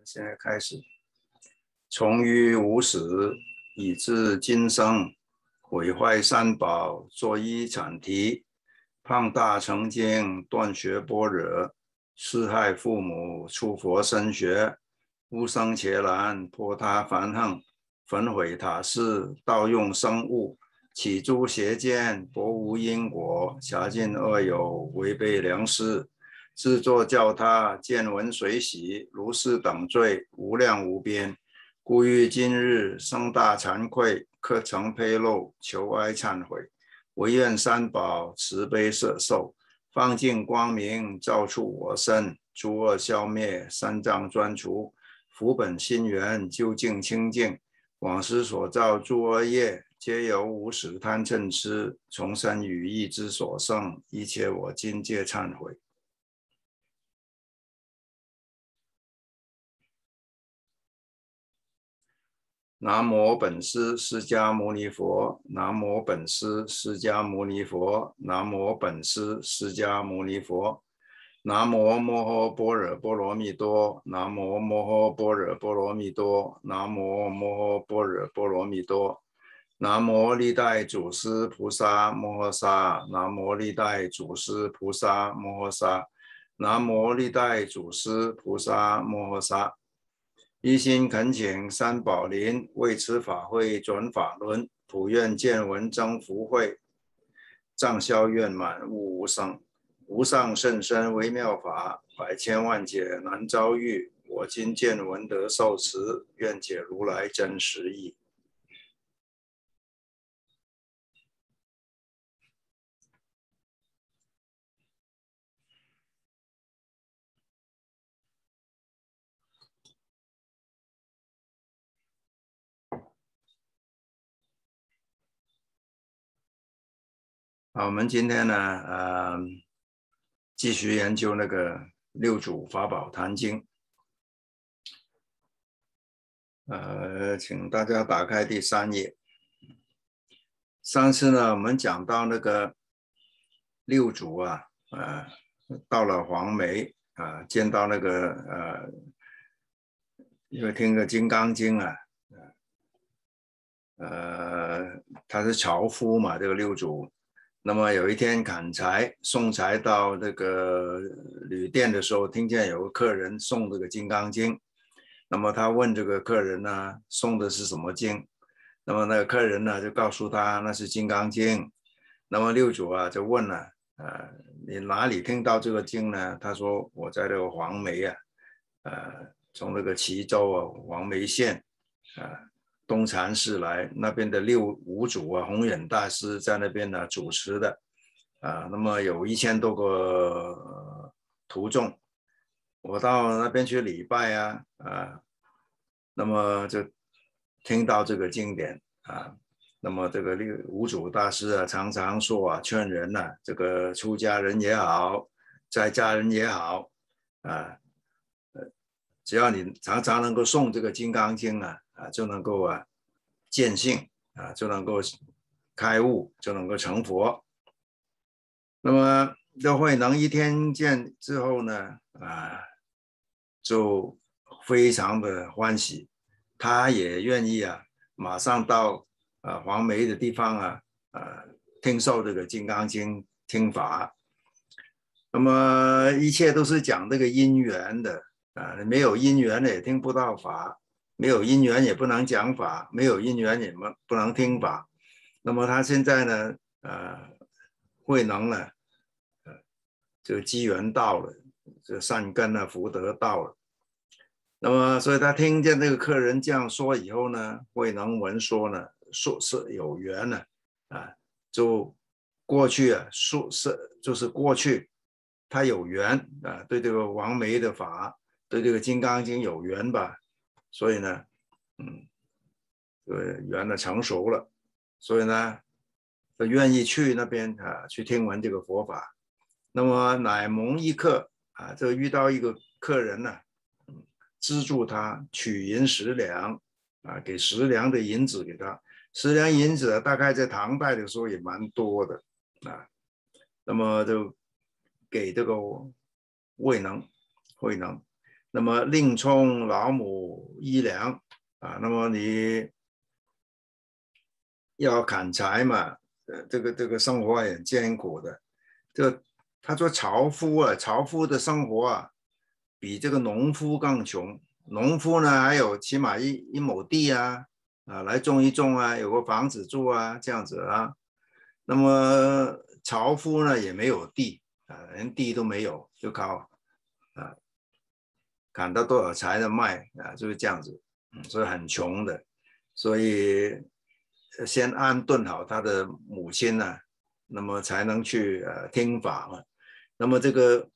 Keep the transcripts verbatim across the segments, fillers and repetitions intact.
现在开始。从于无始以至今生，毁坏三宝，作一阐提，胖大成经，断学般若，弑害父母，出佛身学，无生伽蓝，破他梵行，焚毁塔寺，盗用生物，起诸邪见，薄无因果，狭尽恶友，违背良师，自作教他，见闻随喜，如是等罪，无量无边。故于今日生大惭愧，课程披露，求哀忏悔，唯愿三宝慈悲摄受，放尽光明，照出我身，诸恶消灭，三障专除，福本心源，究竟清净。往时所造诸恶业，皆由无始贪嗔痴，从身语意之所生，一切我今皆忏悔。南无本师释迦牟尼佛，南无本师释迦牟尼佛，南无本师释迦牟尼佛，南无摩诃般若波罗蜜多，南无摩诃般若波罗蜜多，南无摩诃般若波罗蜜多，南无历代祖师菩萨摩诃萨，南无历代祖师菩萨摩诃萨，南无历代祖师菩萨摩诃萨。一心恳请三宝临，为此法会转法轮，普愿见闻增福慧，障消愿满悟无生。无上甚深微妙法，百千万劫难遭遇。我今见闻得受持，愿解如来真实义。好，我们今天呢，呃，继续研究那个六祖法宝坛经。呃，请大家打开第三页。上次呢，我们讲到那个六祖啊，呃，到了黄梅啊，见到那个呃，因为听个《金刚经》啊，呃，他是樵夫嘛，这个六祖。那么有一天砍柴送柴到这个旅店的时候，听见有个客人送这个《金刚经》，那么他问这个客人呢，送的是什么经？那么那个客人呢就告诉他那是《金刚经》。那么六祖啊就问了，呃，你哪里听到这个经呢？他说我在这个黄梅啊，呃，从那个蕲州啊黄梅县啊。东禅寺来，那边的六五祖啊，弘忍大师在那边呢主持的啊，那么有一千多个、呃、徒众，我到那边去礼拜啊啊，那么就听到这个经典啊，那么这个六五祖大师啊，常常说啊，劝人呐、啊，这个出家人也好，在家人也好啊，只要你常常能够诵这个《金刚经》啊。啊，就能够啊见性啊，就能够开悟，就能够成佛。那么这慧能一听见之后呢，啊，就非常的欢喜，他也愿意啊，马上到啊黄梅的地方啊，啊听受这个《金刚经》听法。那么一切都是讲这个因缘的啊，没有因缘也听不到法。没有因缘也不能讲法，没有因缘也不能听法。那么他现在呢，呃，慧能呢，呃，这个机缘到了，这个善根啊、福德到了。那么，所以他听见这个客人这样说以后呢，慧能闻说呢，说是有缘呢，啊，就过去啊，说是就是过去他有缘啊，对这个王梅的法，对这个《金刚经》有缘吧。所以呢，嗯，这个缘呢成熟了，所以呢，他愿意去那边啊，去听闻这个佛法。那么乃蒙一客啊，这遇到一个客人呢、啊，嗯，资助他取银十两啊，给十两的银子给他。十两银子大概在唐代的时候也蛮多的啊，那么就给这个慧能，慧能。 那么另充老母衣粮啊，那么你要砍柴嘛，呃，这个这个生活很艰苦的。这个他说樵夫啊，樵夫的生活啊，比这个农夫更穷。农夫呢，还有起码一一亩地啊，啊，来种一种啊，有个房子住啊，这样子啊。那么樵夫呢，也没有地啊，连地都没有，就靠啊砍到多少柴的卖啊，就是这样子，嗯，所以很穷的。所以先安顿好他的母亲呢、啊，那么才能去呃听法嘛。那么这个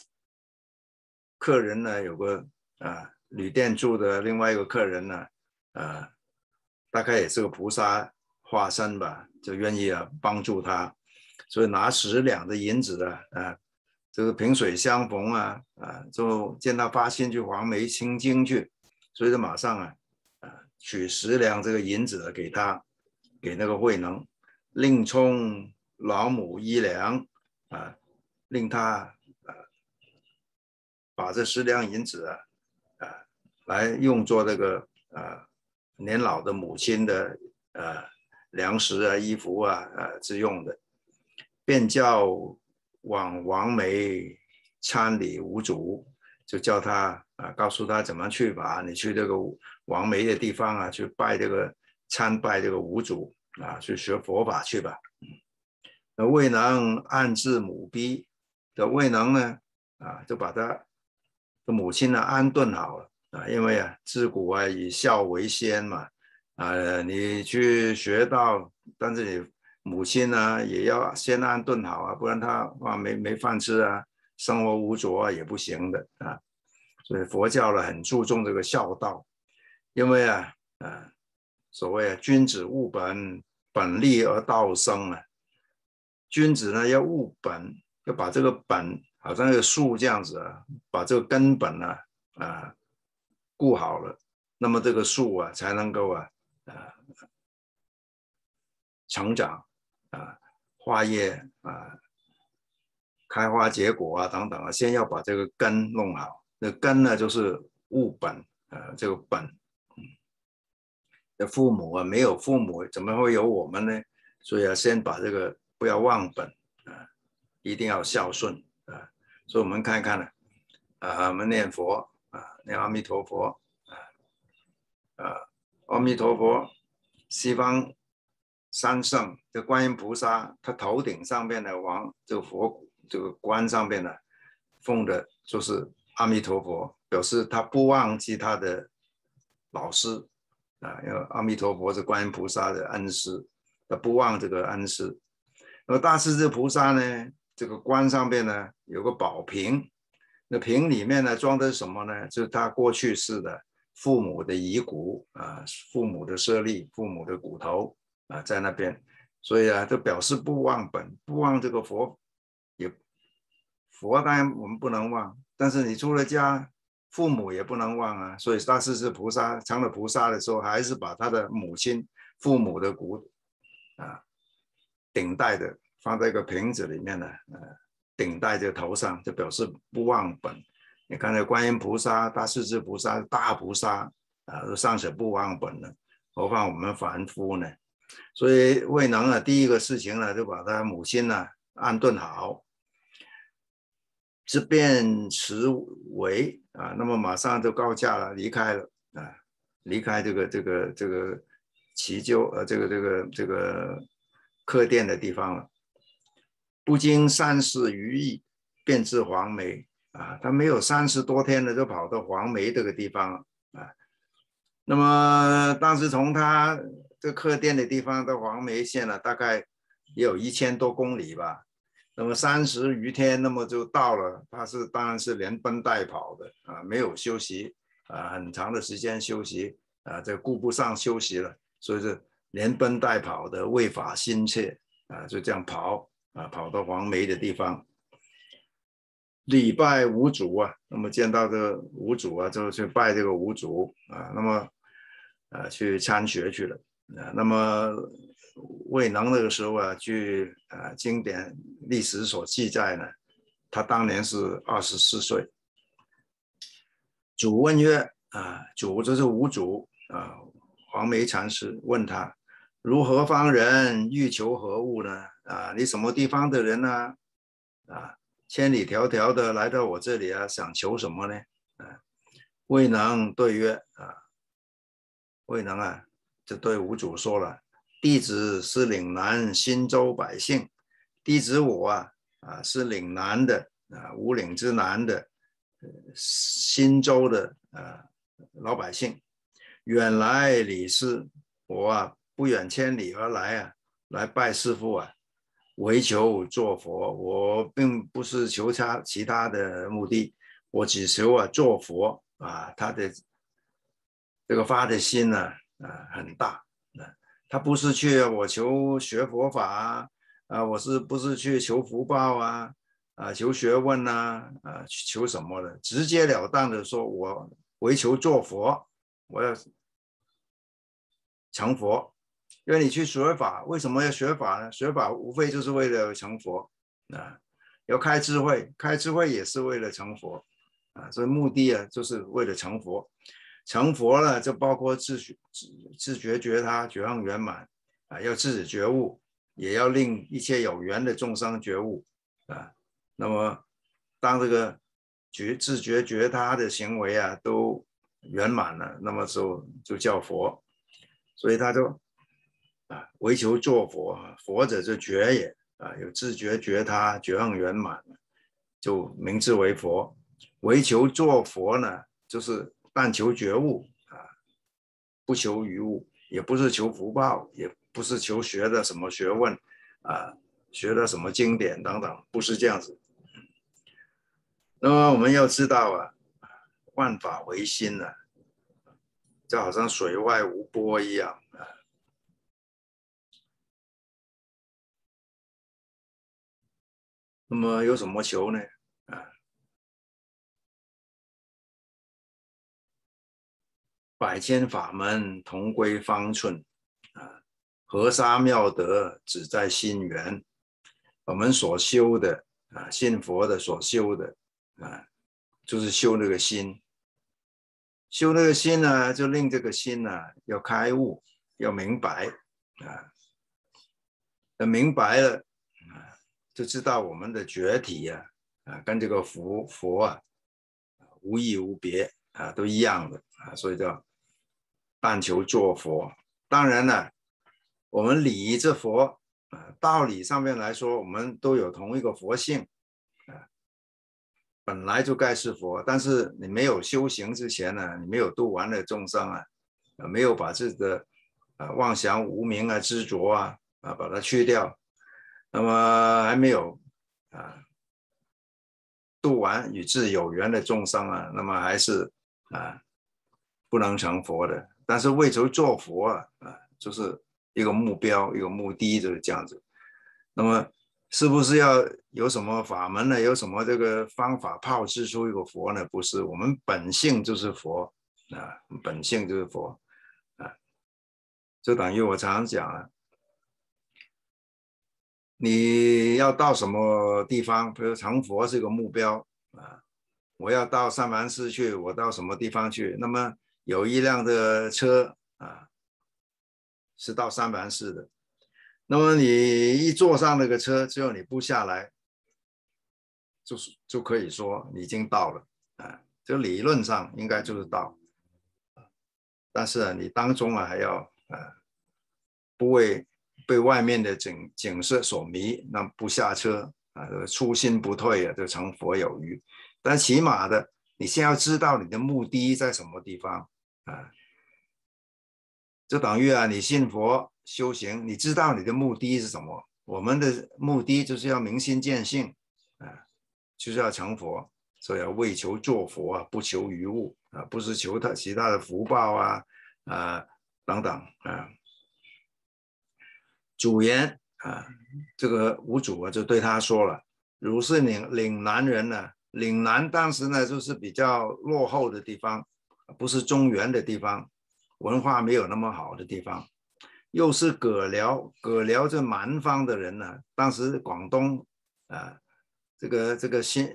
客人呢，有个啊旅店住的另外一个客人呢，啊大概也是个菩萨化身吧，就愿意啊帮助他，所以拿十两的银子啊啊，这个萍水相逢啊啊，就见他发心去黄梅清经去，所以就马上啊啊取十两这个银子给他，给那个慧能，另充老母衣粮啊，令他啊把这十两银子啊啊来用作这个啊年老的母亲的呃粮食啊、衣服啊呃之用的，便叫往王梅参礼无主，就叫他啊告诉他怎么去吧，你去这个王梅的地方啊，去拜这个参拜这个无主啊，去学佛法去吧。那未能安置母逼的未能呢啊，就把他的母亲呢安顿好了啊，因为啊自古啊以孝为先嘛，啊你去学道，但是你母亲呢也要先安顿好啊，不然他啊没没饭吃啊，生活无着啊也不行的啊。所以佛教呢很注重这个孝道，因为啊啊所谓啊君子务本，本立而道生啊。君子呢要务本，要把这个本好像那个树这样子啊，把这个根本呢啊顾好了，那么这个树啊才能够啊啊成长啊花叶啊开花结果啊等等啊，先要把这个根弄好。那根呢就是务本啊，这个本。的父母啊，没有父母怎么会有我们呢？所以啊，先把这个不要忘本啊，一定要孝顺啊。所以我们看看呢，啊，我们念佛啊，念阿弥陀佛啊，啊，阿弥陀佛，西方三圣的观音菩萨，他头顶上面的王这个佛这个冠上面呢，奉的就是阿弥陀佛，表示他不忘记他的老师。啊，因为阿弥陀佛是观音菩萨的恩师，他不忘这个恩师。那么大势至菩萨呢，这个冠上面呢有个宝瓶，那瓶里面呢装的是什么呢？就是他过去世的父母的遗骨啊，父母的舍利、父母的骨头啊，在那边，所以啊，就表示不忘本，不忘这个佛，也佛当然我们不能忘，但是你出了家。父母也不能忘啊，所以大势至菩萨成了菩萨的时候，还是把他的母亲、父母的骨啊顶戴的放在一个瓶子里面呢，呃，顶戴在头上，就表示不忘本。你看这观音菩萨、大势至菩萨、大菩萨啊，都尚且不忘本了，何况我们凡夫呢？所以未能啊，第一个事情呢，就把他母亲呢安顿好。之便持为啊，那么马上就告假了，离开了啊，离开这个这个这个祈鸠呃这个这个这个客店的地方了。不经三十余役，便至黄梅啊，他没有三十多天了，就跑到黄梅这个地方了啊。那么当时从他这客店的地方到黄梅县了，大概也有一千多公里吧。那么三十余天，那么就到了。他是当然是连奔带跑的啊，没有休息啊，很长的时间休息啊，这顾不上休息了，所以是连奔带跑的，为法心切啊，就这样跑啊，跑到黄梅的地方，礼拜五祖啊，那么见到这个五祖啊，就去拜这个五祖啊，那么啊去参学去了啊，那么。未能那个时候啊，据呃经典历史所记载呢，他当年是二十四岁。 主问曰：啊，主就是无主啊。黄梅禅师问他：如何方人，欲求何物呢？啊，你什么地方的人呢？啊，千里迢迢的来到我这里啊，想求什么呢？啊，未能对曰：啊，未能啊，就对无主说了：弟子是岭南新州百姓，弟子我啊，啊是岭南的啊，五岭之南的新州的啊老百姓，远来礼师，我啊不远千里而来啊，来拜师父啊，为求做佛。我并不是求他其他的目的，我只求啊做佛啊。他的这个发的心呢啊很大，他不是去我求学佛法啊，啊我是不是去求福报啊？啊，求学问呐、啊，啊，求什么的？直截了当的说，我为求做佛，我要成佛。因为你去学法，为什么要学法呢？学法无非就是为了成佛啊，要开智慧，开智慧也是为了成佛啊，所以目的啊，就是为了成佛。成佛呢，就包括自自自觉觉他，觉悟圆满啊，要自己觉悟，也要令一切有缘的众生觉悟啊。那么，当这个觉自觉觉他的行为啊都圆满了，那么就就叫佛。所以他就啊，为求做佛，佛者就觉也啊，有自觉觉他，觉悟圆满，就名字为佛。为求做佛呢，就是但求觉悟啊，不求于物，也不是求福报，也不是求学的什么学问啊，学的什么经典等等，不是这样子。那么我们要知道啊，万法唯心啊，就好像水外无波一样啊。那么有什么求呢？啊，百千法门同归方寸啊，河沙妙德只在心源。我们所修的啊，信佛的所修的啊，就是修那个心。修那个心呢，就令这个心呢要开悟，要明白啊，明白了啊，就知道我们的觉体啊，啊，跟这个佛佛啊无异无别啊，都一样的啊，所以叫但求做佛。当然了，我们理这佛啊，道理上面来说，我们都有同一个佛性啊，本来就该是佛。但是你没有修行之前呢，你没有度完了众生啊，没有把自己的啊妄想、无明啊、执着啊啊把它去掉，那么还没有啊度完与自有缘的众生啊，那么还是啊不能成佛的。但是为求做佛啊，啊就是一个目标，一个目的，就是这样子。那么是不是要有什么法门呢？有什么这个方法炮制出一个佛呢？不是，我们本性就是佛啊，本性就是佛啊，就等于我常常讲啊，你要到什么地方，比如成佛是一个目标啊，我要到三藩市去，我到什么地方去？那么有一辆的车啊，是到三藩市的。那么你一坐上那个车，只有你不下来，就是就可以说你已经到了啊，就理论上应该就是到。但是啊，你当中啊还要啊不为被外面的景景色所迷，那不下车啊，初心不退啊，就成佛有余。但起码的，你先要知道你的目的在什么地方啊，就等于啊，你信佛修行，你知道你的目的是什么？我们的目的就是要明心见性啊，就是要成佛，所以要为求做佛啊，不求于物啊，不是求他其他的福报啊啊等等啊。主言啊，这个五祖啊就对他说了：汝是岭岭南人呢、啊，岭南当时呢就是比较落后的地方，不是中原的地方，文化没有那么好的地方。又是葛辽，葛辽这蛮方的人呢、啊，当时广东啊，这个这个新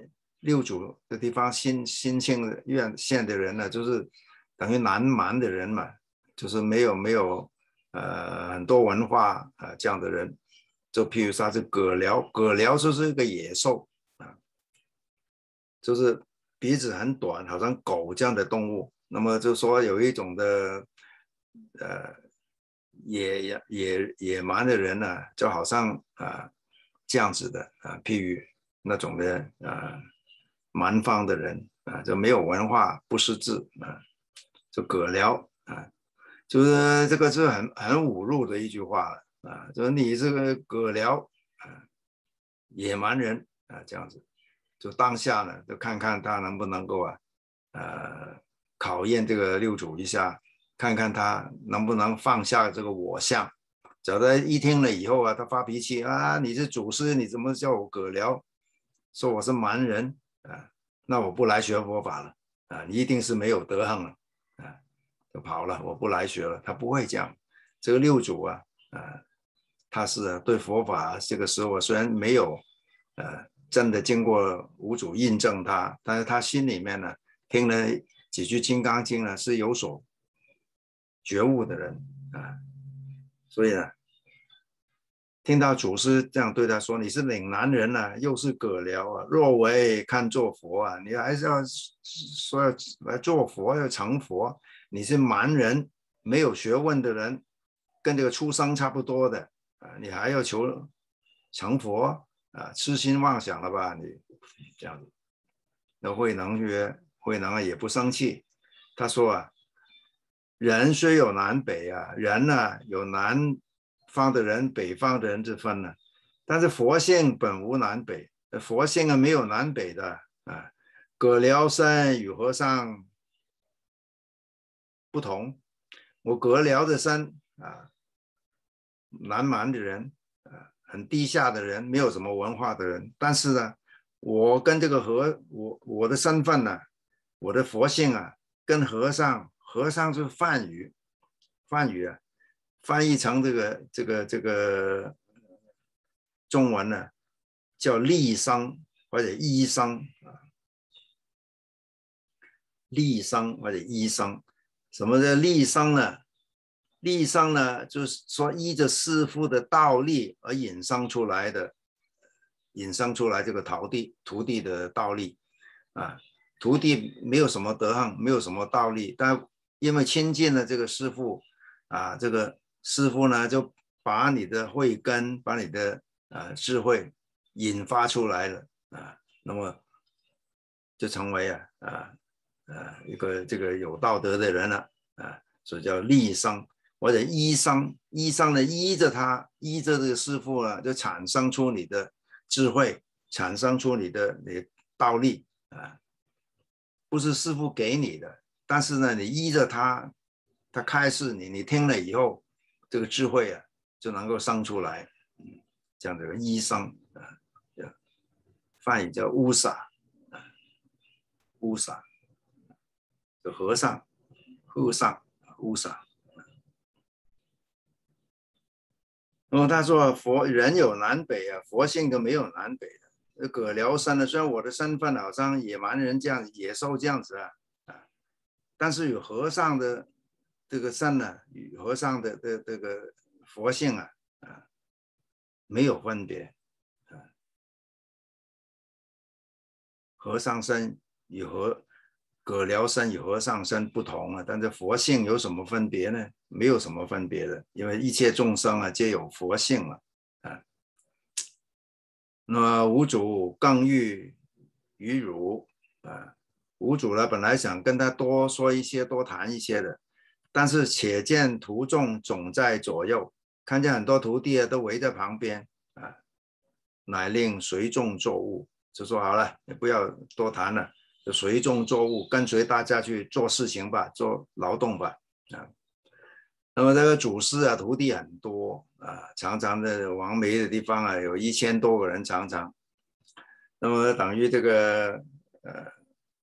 六祖的地方新新兴院县的人呢，就是等于南蛮的人嘛，就是没有没有呃很多文化啊、呃、这样的人，就譬如说是葛辽，葛辽就是一个野兽啊，就是鼻子很短，好像狗这样的动物。那么就说有一种的呃野野野野蛮的人呢、啊，就好像啊、呃、这样子的啊，譬如那种的啊蛮方的人啊，就没有文化，不识字啊，就葛辽啊，就是这个是很很侮辱的一句话啊，就是你这个葛辽啊野蛮人啊这样子。就当下呢，就看看他能不能够啊，呃，考验这个六祖一下，看看他能不能放下这个我相。找他一听了以后啊，他发脾气啊，你是祖师，你怎么叫我葛辽？说我是蛮人啊，那我不来学佛法了啊，你一定是没有德行了啊，就跑了，我不来学了。他不会这样。这个六祖啊，啊，他是对佛法这个时候虽然没有呃。真的经过五祖印证他，但是他心里面呢，听了几句《金刚经》呢，是有所觉悟的人啊，所以呢，听到祖师这样对他说：“你是岭南人啊，又是葛辽啊，若为看做佛啊，你还是要说要来做佛，要成佛。你是蛮人，没有学问的人，跟这个畜生差不多的啊，你还要求成佛？”啊，痴心妄想了吧？你这样子，那慧能曰：“慧能也不生气。他说啊，人虽有南北啊，人呢、啊、有南方的人、北方的人之分呢、啊，但是佛性本无南北，佛性啊没有南北的啊。葛辽身与和尚不同，我葛辽的身啊，南蛮的人。”很低下的人，没有什么文化的人，但是呢，我跟这个和我我的身份呢，我的佛性啊，跟和尚，和尚是梵语，梵语啊，翻译成这个这个这个中文呢，叫利生或者医生啊，利生或者医生，什么叫利生呢？利生呢，就是说依着师父的道力而引生出来的，引生出来这个徒弟徒弟的道力啊，徒弟没有什么德行，没有什么道力，但因为亲近了这个师父啊，这个师父呢就把你的慧根，把你的啊智慧引发出来了啊，那么就成为啊啊啊一个这个有道德的人了啊，所以叫利生。或者依生，依生呢依着他，依着这个师父呢，就产生出你的智慧，产生出你的你的道力啊，不是师父给你的，但是呢，你依着他，他开示你，你听了以后，这个智慧啊就能够生出来，嗯，这样这个依生啊，梵语叫乌萨，乌萨，就和尚，和尚，乌萨。那么他说佛人有南北啊，佛性都没有南北的。葛辽身呢，虽然我的身份好像野蛮人这样、野兽这样子啊，啊，但是有和尚的这个身呢，与和尚的的这个佛性啊，啊，没有分别啊。和尚身与和葛辽身与和尚身不同啊，但是佛性有什么分别呢？没有什么分别的，因为一切众生啊，皆有佛性了啊。那么五祖更欲于汝啊，五祖呢本来想跟他多说一些，多谈一些的，但是且见徒众总在左右，看见很多徒弟啊都围在旁边啊，乃令随众作务，就说好了，你不要多谈了，就随众作务，跟随大家去做事情吧，做劳动吧啊。那么这个祖师啊，徒弟很多啊，常常的王梅的地方啊，有一千多个人，常常。那么等于这个呃，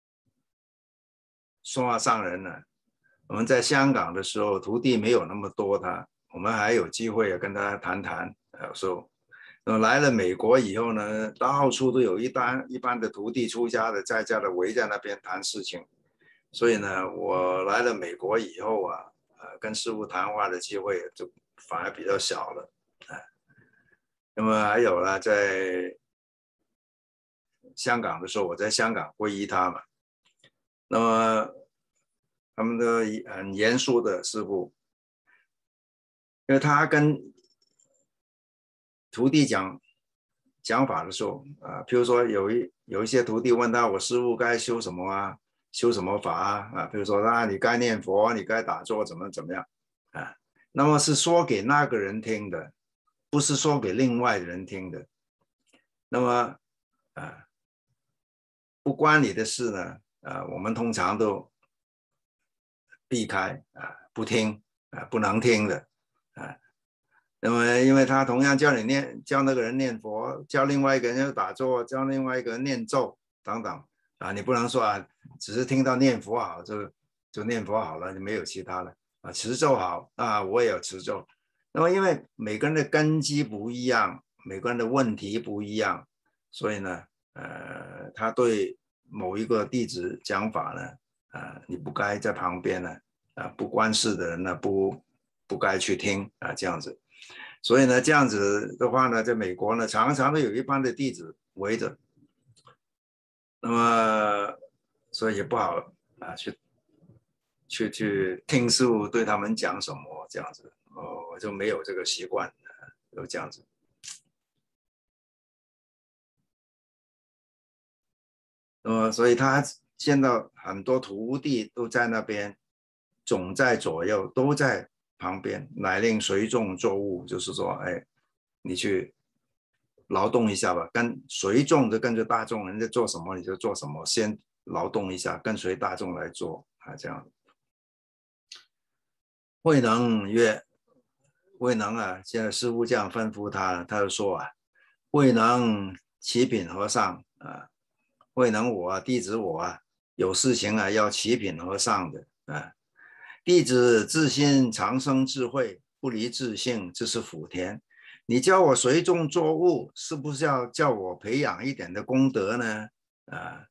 说话上人呢，我们在香港的时候，徒弟没有那么多他，我们还有机会跟他谈谈，有时候那么来了美国以后呢，到处都有一般一般的徒弟出家的在家的围在那边谈事情，所以呢，我来了美国以后啊，呃，跟师父谈话的机会就反而比较小了，啊，那么还有呢，在香港的时候，我在香港皈依他嘛，那么他们的很严肃的师父，因为他跟徒弟讲讲法的时候啊，譬如说有一有一些徒弟问他，我师父该修什么啊，修什么法啊？啊，比如说啊，你该念佛，你该打坐，怎么怎么样啊？那么是说给那个人听的，不是说给另外的人听的。那么啊，不关你的事呢，啊，我们通常都避开啊，不听啊，不能听的啊。那么，因为他同样叫你念，教那个人念佛，教另外一个人要打坐，教另外一个人念咒等等啊，你不能说啊，只是听到念佛好就就念佛好了，就没有其他了啊。持咒好啊，我也有持咒。那么，因为每个人的根基不一样，每个人的问题不一样，所以呢，呃，他对某一个弟子讲法呢，啊，你不该在旁边呢，啊，不关事的人呢，不不该去听啊，这样子。所以呢，这样子的话呢，在美国呢，常常都有一帮的弟子围着，那么所以也不好啊，去去去听师父对他们讲什么这样子，哦，我就没有这个习惯，就这样子。那么，所以他见到很多徒弟都在那边，总在左右，都在旁边，乃令随众作务，就是说，哎，你去劳动一下吧，跟随众就跟着大众，人家做什么你就做什么，先劳动一下，跟随大众来做啊，这样。慧能曰：“慧能啊，现在师父这样吩咐他，他就说啊，慧能启禀和尚啊，慧能我啊，弟子我啊，有事情啊要启禀和尚的啊。弟子自心常生智慧，不离自性，这是福田。你教我随众作物，是不是要叫我培养一点的功德呢？啊，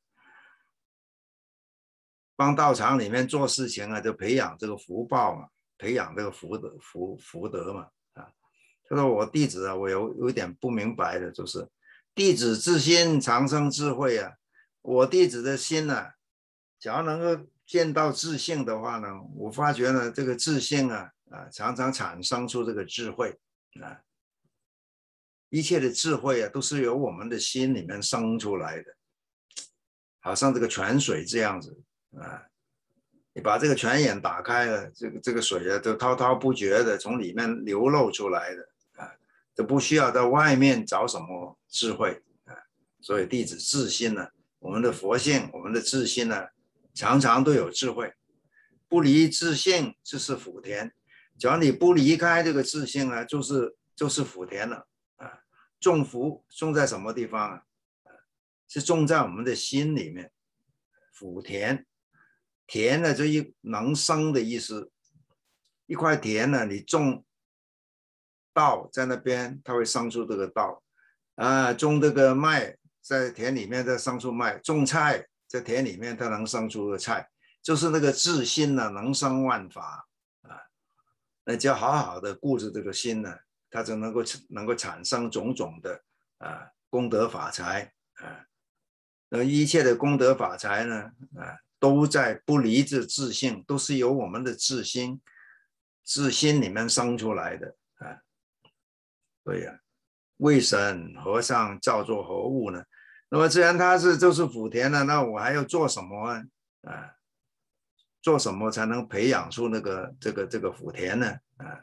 帮道场里面做事情啊，就培养这个福报嘛，培养这个福德福福德嘛。啊，他说我弟子啊，我有有点不明白的，就是弟子自心常生智慧啊，我弟子的心呢、啊，只要能够见到自性的话呢，我发觉呢，这个自性啊啊，常常产生出这个智慧啊，一切的智慧啊，都是由我们的心里面生出来的，好像这个泉水这样子啊，你把这个泉眼打开了，这个这个水啊，都滔滔不绝的从里面流露出来的啊，都不需要在外面找什么智慧啊，所以弟子自心呢、啊，我们的佛性，我们的自心呢、啊，常常都有智慧。不离自性，这是福田。只要你不离开这个自性啊，就是就是福田了啊。种福种在什么地方啊？是种在我们的心里面。福田，田呢，就一能生的意思。一块田呢，你种稻在那边，它会生出这个稻啊。种这个麦在田里面，再生出麦。种菜在田里面，它能生出个菜。就是那个自心呢，能生万法啊。那只要好好的顾着这个心呢，它就能够能够产生种种的啊功德法财啊。那一切的功德法财呢，啊，都在不离这自性，都是由我们的自心自心里面生出来的啊。对呀、啊，为神和尚造作何物呢？那么既然他是就是福田了，那我还要做什么啊？做什么才能培养出那个这个这个福田呢？啊，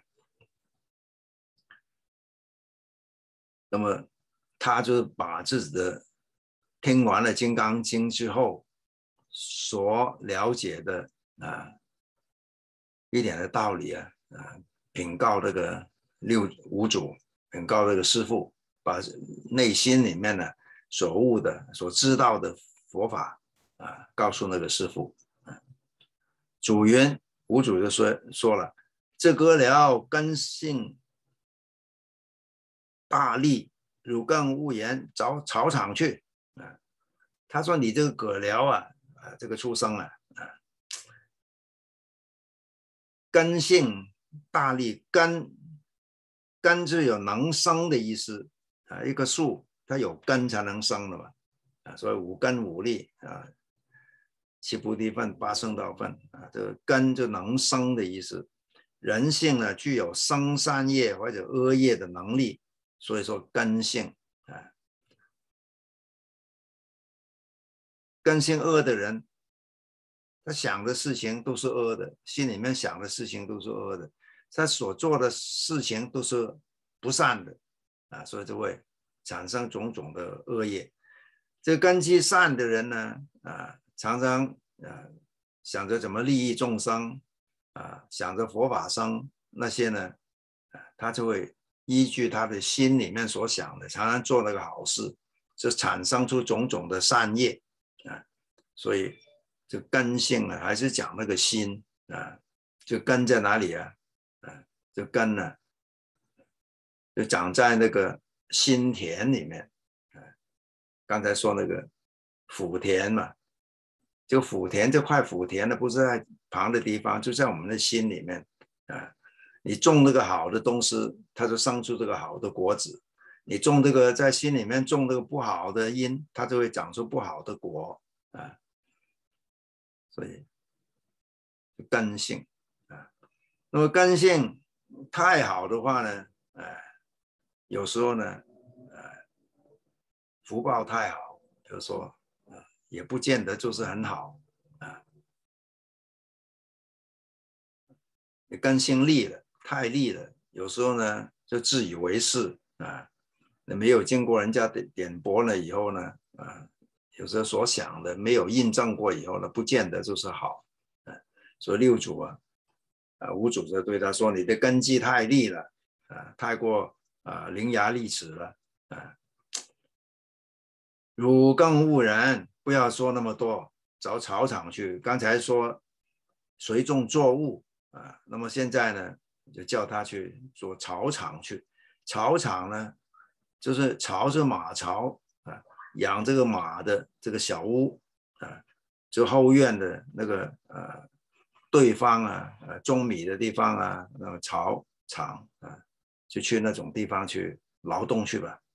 那么他就把自己的听完了《金刚经》之后所了解的啊一点的道理啊啊禀告这个六五祖，禀告这个师父，把内心里面呢所悟的、所知道的佛法啊告诉那个师父。祖云，五祖就说说了，这哥了根性大利汝更勿言，找草场去啊！他说你这个葛僚啊，啊，这个畜生啊，啊，根性大利，根根是有能生的意思啊，一棵树它有根才能生的嘛，啊，所以五根五力啊，七菩提分、八圣道分啊，这个根就能生的意思。人性呢，具有生善业或者恶业的能力，所以说根性啊。根性恶的人，他想的事情都是恶的，心里面想的事情都是恶的，他所做的事情都是不善的啊，所以就会产生种种的恶业。这根基善的人呢，啊，常常啊想着怎么利益众生啊，想着佛法生那些呢，啊，他就会依据他的心里面所想的，常常做那个好事，就产生出种种的善业。啊，所以这根性啊，还是讲那个心啊，就根在哪里啊？啊，这根呢，就长在那个心田里面。啊，刚才说那个福田嘛，就福田这块福田呢，不是在旁的地方，就在我们的心里面啊。你种那个好的东西，它就生出这个好的果子；你种这个在心里面种这个不好的因，它就会长出不好的果啊。所以根性啊，那么根性太好的话呢，呃，有时候呢，呃，福报太好，就是说，呃，也不见得就是很好啊。你根性利了，太利了，有时候呢就自以为是啊，没有经过人家的点拨了以后呢，啊，有时候所想的没有印证过以后呢，不见得就是好。啊，所以六祖啊，啊，五祖就对他说：“你的根基太利了，啊，太过啊伶牙俐齿了，啊，汝更勿然，不要说那么多，找草场去。刚才说随众作物啊，那么现在呢，就叫他去做草场去。草场呢，就是巢是马巢啊，养这个马的这个小屋啊，就后院的那个呃。”对方啊，呃，种米的地方啊，那个草场啊，就去那种地方去劳动去吧。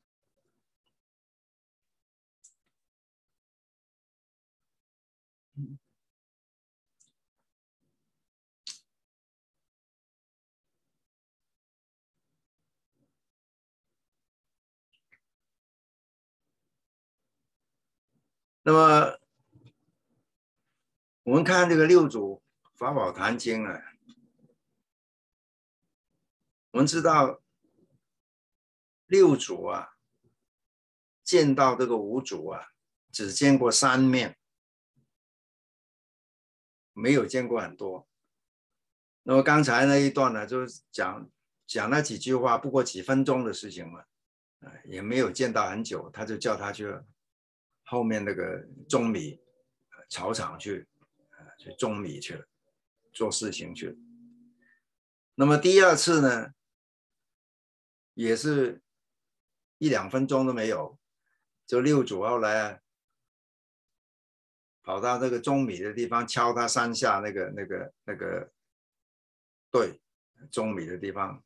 那么我们看这个六祖法宝坛经啊，我们知道六祖啊，见到这个五祖啊，只见过三面，没有见过很多。那么刚才那一段呢，就是讲讲那几句话，不过几分钟的事情嘛，啊，也没有见到很久，他就叫他去后面那个种米草场去，啊，去种米去了，做事情去了。那么第二次呢，也是一两分钟都没有，就六祖后来啊，跑到那个种米的地方，敲他三下那个那个那个对种米的地方，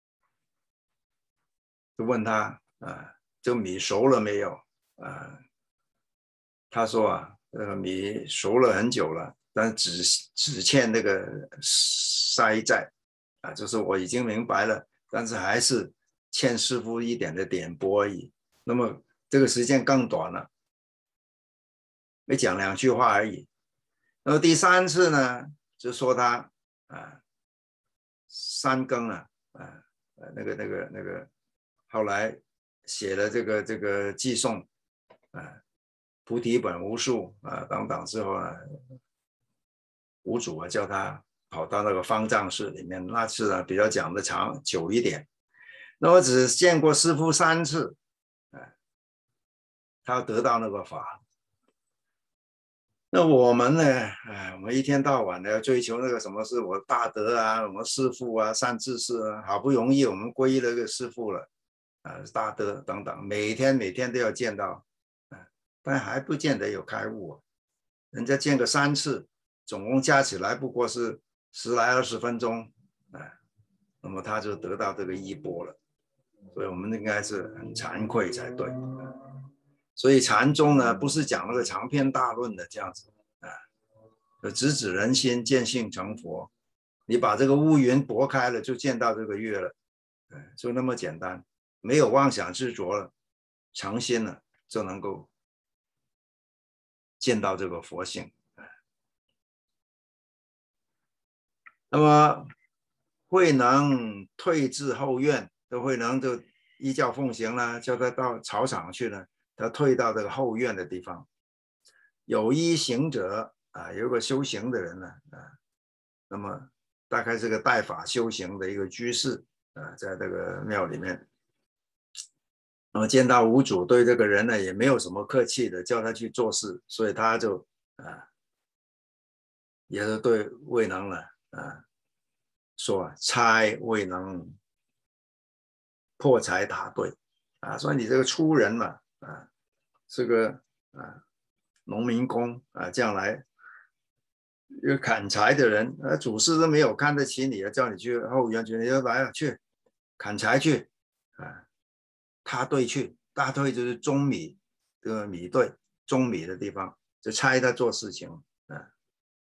就问他啊，这米熟了没有啊？他说啊，这个米熟了很久了，但只只欠那个塞债啊，就是我已经明白了，但是还是欠师父一点的点拨而已。那么这个时间更短了，没讲两句话而已。那么第三次呢，就说他啊，三更啊，啊，那个那个那个，后来写了这个这个寄送啊。菩提本无树啊等等之后呢，五祖啊叫他跑到那个方丈室里面，那次呢比较讲的长久一点。那我只见过师父三次，啊，他要得到那个法。那我们呢，哎，我们一天到晚的要追求那个什么是我大德啊，什么师父啊，善知识啊，好不容易我们皈依了个师父了， 啊，大德等等，每天每天都要见到，啊，但还不见得有开悟啊。人家见个三次，总共加起来不过是十来二十分钟，啊，那么他就得到这个衣钵了。所以我们应该是很惭愧才对。所以禅宗呢，不是讲那个长篇大论的这样子啊，直指人心，见性成佛。你把这个乌云拨开了，就见到这个月了，就那么简单。没有妄想执着了，诚心了，就能够见到这个佛性。那么慧能退至后院，这慧能就依教奉行了，叫他到草场去了。他退到这个后院的地方，有一行者啊，有个修行的人呢啊，那么大概是个带法修行的一个居士啊，在这个庙里面。那么见到五祖对这个人呢也没有什么客气的，叫他去做事，所以他就啊，也是对慧能呢啊说差慧能破财塔对啊，说你这个粗人嘛啊，是个啊农民工啊，将来有砍柴的人，啊，祖师都没有看得起你，叫你去后院去，你就来了去砍柴去啊，他对去。大队就是种米，这个米队种米的地方，就差他做事情啊。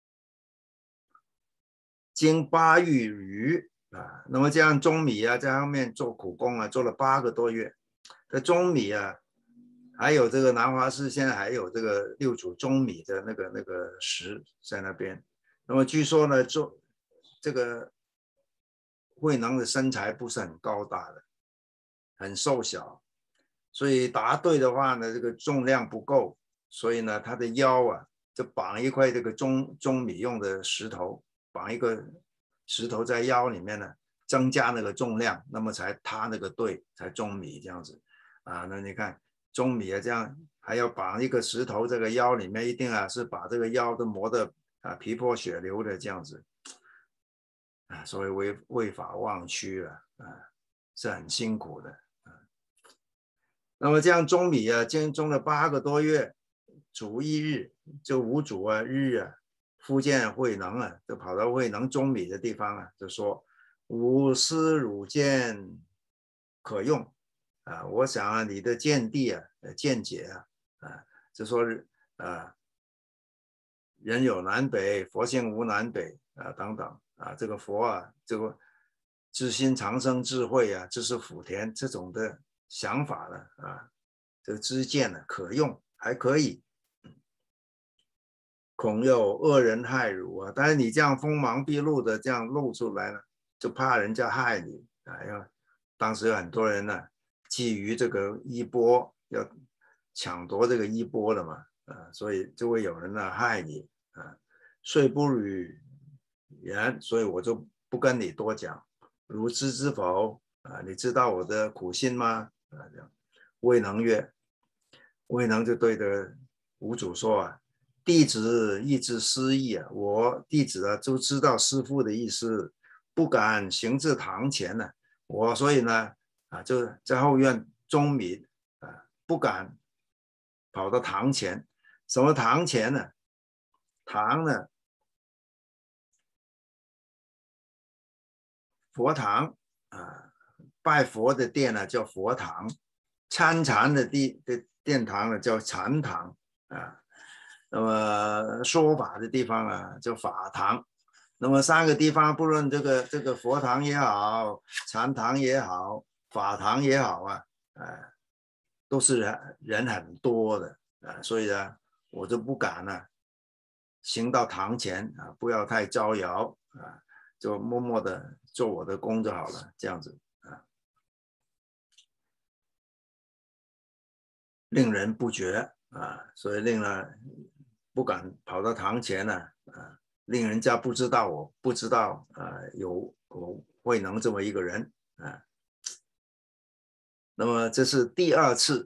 经八月余啊，那么这样种米啊，在后面做苦工啊，做了八个多月。这种米啊，还有这个南华寺现在还有这个六祖种米的那个那个石在那边。那么据说呢，做这个慧能的身材不是很高大的，很瘦小。所以答对的话呢，这个重量不够，所以呢，他的腰啊，就绑一块这个种种米用的石头，绑一个石头在腰里面呢，增加那个重量，那么才踏那个对，才种米这样子啊。那你看种米啊，这样还要绑一个石头，这个腰里面一定啊是把这个腰都磨得啊皮破血流的这样子啊，所以为为法忘躯了啊，是很辛苦的。那么这样种米啊，经种了八个多月，主一日，就五祖啊日啊，复见慧能啊，就跑到慧能种米的地方啊，就说：“吾师汝见可用啊，我想啊，你的见地啊、见解啊，啊，就说啊，人有南北，佛性无南北啊，等等啊，这个佛啊，这个知心常生智慧啊，知识福田这种的。”想法呢啊，这个知见呢可用，还可以。恐有恶人害汝啊！但是你这样锋芒毕露的这样露出来了，就怕人家害你啊！要当时有很多人呢，觊觎这个衣钵，要抢夺这个衣钵的嘛啊，所以就会有人呢害你啊。遂不与言，所以我就不跟你多讲。汝知之否？啊，你知道我的苦心吗？啊，这样，慧能曰，慧能就对着五祖说啊，弟子亦知师意啊，我弟子啊都知道师父的意思，不敢行至堂前呢、啊，我所以呢啊就在后院种米啊，不敢跑到堂前。什么堂前呢？堂呢，佛堂啊，拜佛的殿呢叫佛堂。参禅的地的殿堂呢叫禅堂啊，那么说法的地方啊叫法堂。那么三个地方，不论这个这个佛堂也好，禅堂也好，法堂也好啊，啊，都是人人很多的啊，所以呢，我就不敢呢、啊、行到堂前啊，不要太招摇啊，就默默的做我的工就好了，这样子。令人不觉啊，所以令人不敢跑到堂前呢啊，令人家不知道我不知道啊有我慧能这么一个人啊。那么这是第二次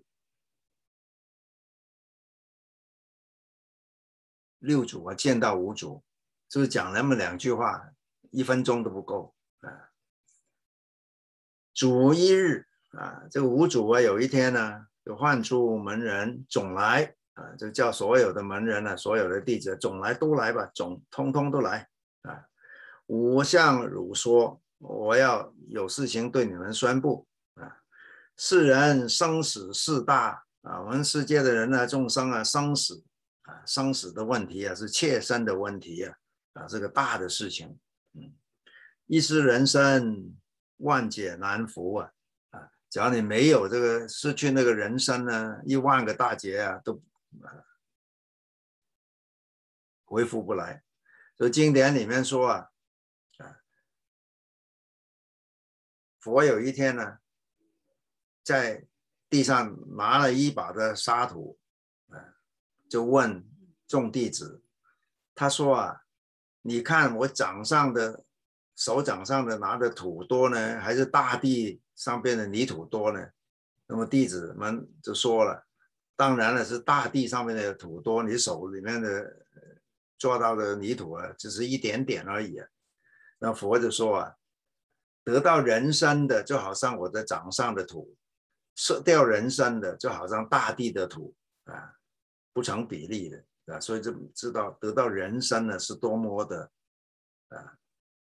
六祖啊见到五祖，就是讲那么两句话，一分钟都不够啊。主一日啊，这个五祖啊，有一天呢，就唤出门人总来啊，就叫所有的门人呢，所有的弟子总来都来吧，总通通都来啊。吾向汝说，我要有事情对你们宣布啊。世人生死事大啊，我们世界的人呢，众生啊，生死啊，生死的问题啊，是切身的问题啊，啊，这个大的事情，嗯，一失人生，万劫难伏啊，啊，只要你没有这个失去那个人生呢，一万个大劫啊，都恢复不来。所以经典里面说啊，啊，佛有一天呢，在地上拿了一把的沙土，啊，就问众弟子，他说啊，你看我掌上的手掌上的拿的土多呢，还是大地上边的泥土多呢？那么弟子们就说了，当然了，是大地上面的土多，你手里面的做到的泥土啊，只是一点点而已啊。那佛就说啊，得到人生的就好像我的掌上的土，失掉人生的就好像大地的土啊，不成比例的啊，所以就知道得到人生呢是多么的啊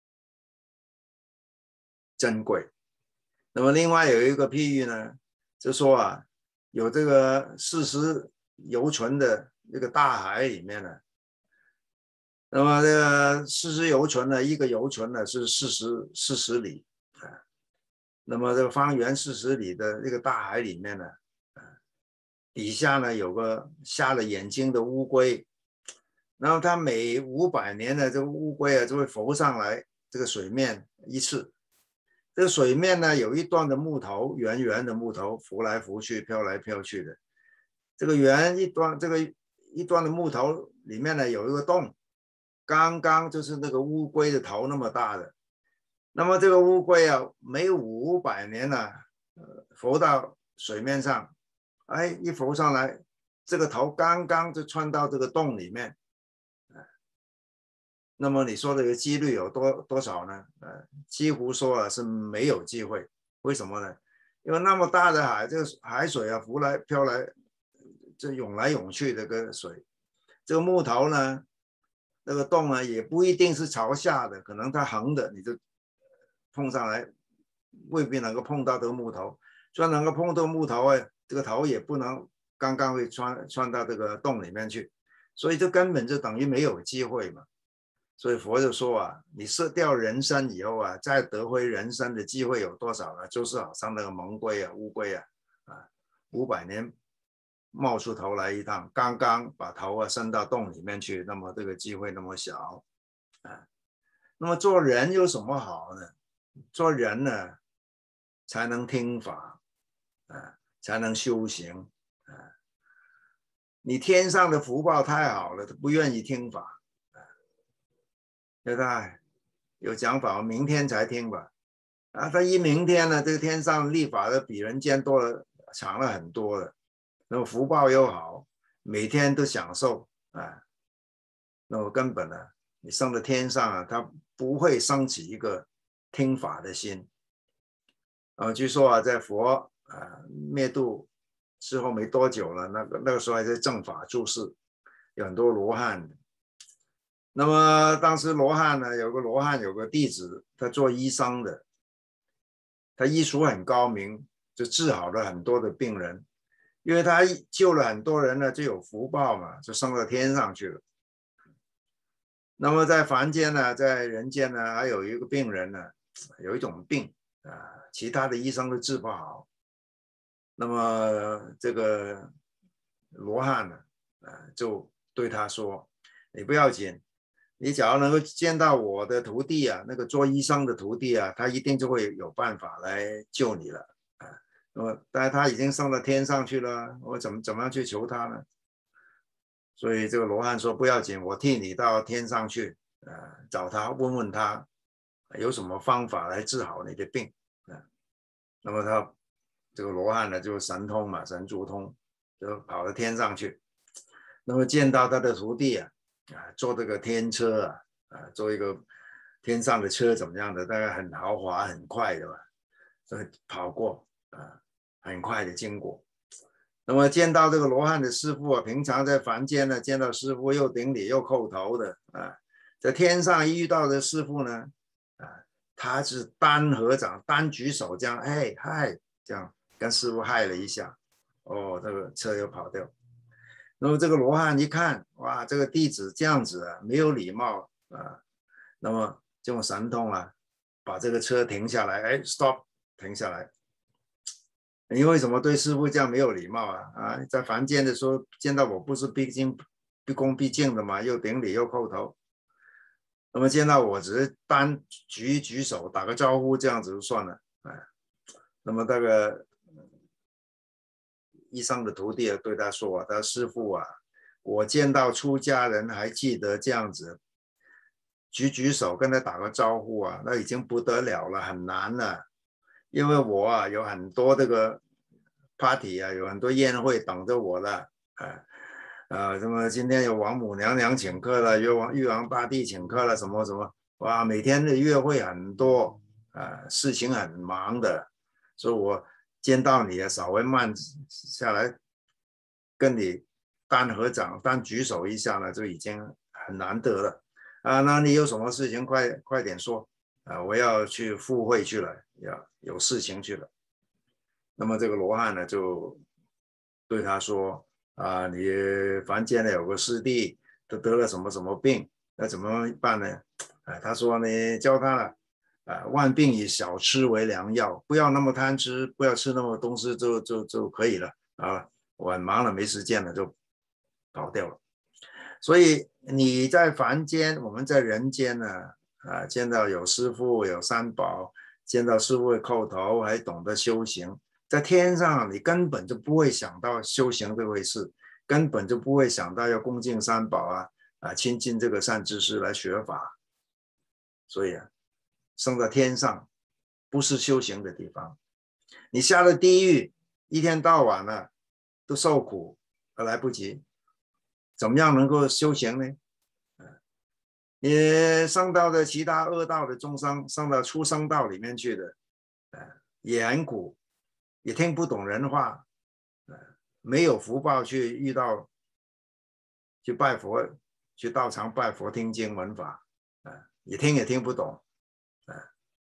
珍贵。那么另外有一个譬喻呢，就说啊，有这个四十游存的这个大海里面呢，那么这个四十游存呢，一个游存呢是四十四十里啊，那么这个方圆四十里的这个大海里面呢，啊，底下呢有个瞎了眼睛的乌龟，然后它每五百年的这个乌龟啊就会浮上来这个水面一次。这个水面呢有一段的木头，圆圆的木头浮来浮去，飘来飘去的。这个圆一端，这个一端的木头里面呢有一个洞，刚刚就是那个乌龟的头那么大的。那么这个乌龟啊，每五百年呢、啊，呃，浮到水面上，哎，一浮上来，这个头刚刚就穿到这个洞里面。那么你说这个几率有多多少呢？呃，几乎说啊是没有机会。为什么呢？因为那么大的海，这个海水啊浮来飘来，这涌来涌去的个水，这个木头呢，那个洞呢也不一定是朝下的，可能它横的，你就碰上来，未必能够碰到这个木头。虽然能够碰到木头啊，这个头也不能刚刚会穿穿到这个洞里面去，所以这根本就等于没有机会嘛。所以佛就说啊，你失掉人生以后啊，再得回人生的机会有多少呢？就是好像那个蒙龟啊、乌龟啊，啊，五百年冒出头来一趟，刚刚把头啊伸到洞里面去，那么这个机会那么小啊。那么做人有什么好呢？做人呢，才能听法啊，才能修行啊。你天上的福报太好了，他不愿意听法。对吧？有讲法，明天才听吧。啊，他一明天呢，这个天上立法的比人间多了，长了很多了。那么福报又好，每天都享受啊。那么根本呢，你升到天上啊，他不会升起一个听法的心。啊，据说啊，在佛啊灭度之后没多久了，那个那个时候还在正法住世，有很多罗汉。那么当时罗汉呢，有个罗汉有个弟子，他做医生的，他医术很高明，就治好了很多的病人，因为他救了很多人呢，就有福报嘛，就升到天上去了。那么在凡间呢，在人间呢，还有一个病人呢，有一种病啊，其他的医生都治不好。那么这个罗汉呢，啊，就对他说：“你不要紧。”你假如能够见到我的徒弟啊，那个做医生的徒弟啊，他一定就会有办法来救你了啊。那么，但是他已经升到天上去了，我怎么怎么样去求他呢？所以这个罗汉说不要紧，我替你到天上去，呃，找他问问他有什么方法来治好你的病啊。那么他这个罗汉呢，就神通嘛，神足通，就跑到天上去。那么见到他的徒弟啊。啊，坐这个天车啊，啊，坐一个天上的车怎么样的？大概很豪华、很快的吧，所以跑过啊。 很快的经过。那么见到这个罗汉的师父啊，平常在凡间呢，见到师父又顶礼又叩头的啊，在天上遇到的师父呢，啊，他是单合掌、单举手这样，哎嗨，这样跟师父嗨了一下，哦，这个车又跑掉。那么这个罗汉一看，哇，这个弟子这样子啊，没有礼貌啊，那么就用神通啊，把这个车停下来，哎 ，stop， 停下来。你为什么对师父这样没有礼貌啊？啊，在凡间的时候见到我不是毕竟毕恭毕敬的嘛，又顶礼又叩头。那么见到我只是单举举手打个招呼这样子就算了。哎，那么那个医生的徒弟对他说啊，他说师父啊，我见到出家人还记得这样子举举手跟他打个招呼啊，那已经不得了了，很难了。因为我啊有很多这个 party 啊，有很多宴会等着我了，啊，呃，什么今天有王母娘娘请客了，玉王玉皇大帝请客了，什么什么，哇，每天的约会很多，啊，事情很忙的，所以我见到你啊，稍微慢下来，跟你单合掌、单举手一下呢，就已经很难得了，啊，那你有什么事情快快点说。啊，我要去赴会去了，要有事情去了。那么这个罗汉呢，就对他说：“啊，你凡间呢有个师弟，都得了什么什么病，那怎么办呢？”啊，他说：“你教他了，啊，万病以小吃为良药，不要那么贪吃，不要吃那么东西就就就可以了啊。我很忙了，没时间了，就跑掉了。所以你在凡间，我们在人间呢。”啊，见到有师父有三宝，见到师父会叩头，还懂得修行。在天上，你根本就不会想到修行这回事，根本就不会想到要恭敬三宝啊，啊，亲近这个善知识来学法。所以啊，升到天上不是修行的地方。你下了地狱，一天到晚呢都受苦，而来不及，怎么样能够修行呢？也上到的其他恶道的众生，上到畜生道里面去的，呃，也很苦，也听不懂人话，呃，没有福报去遇到，去拜佛，去道场拜佛听经闻法，呃，也听也听不懂，呃，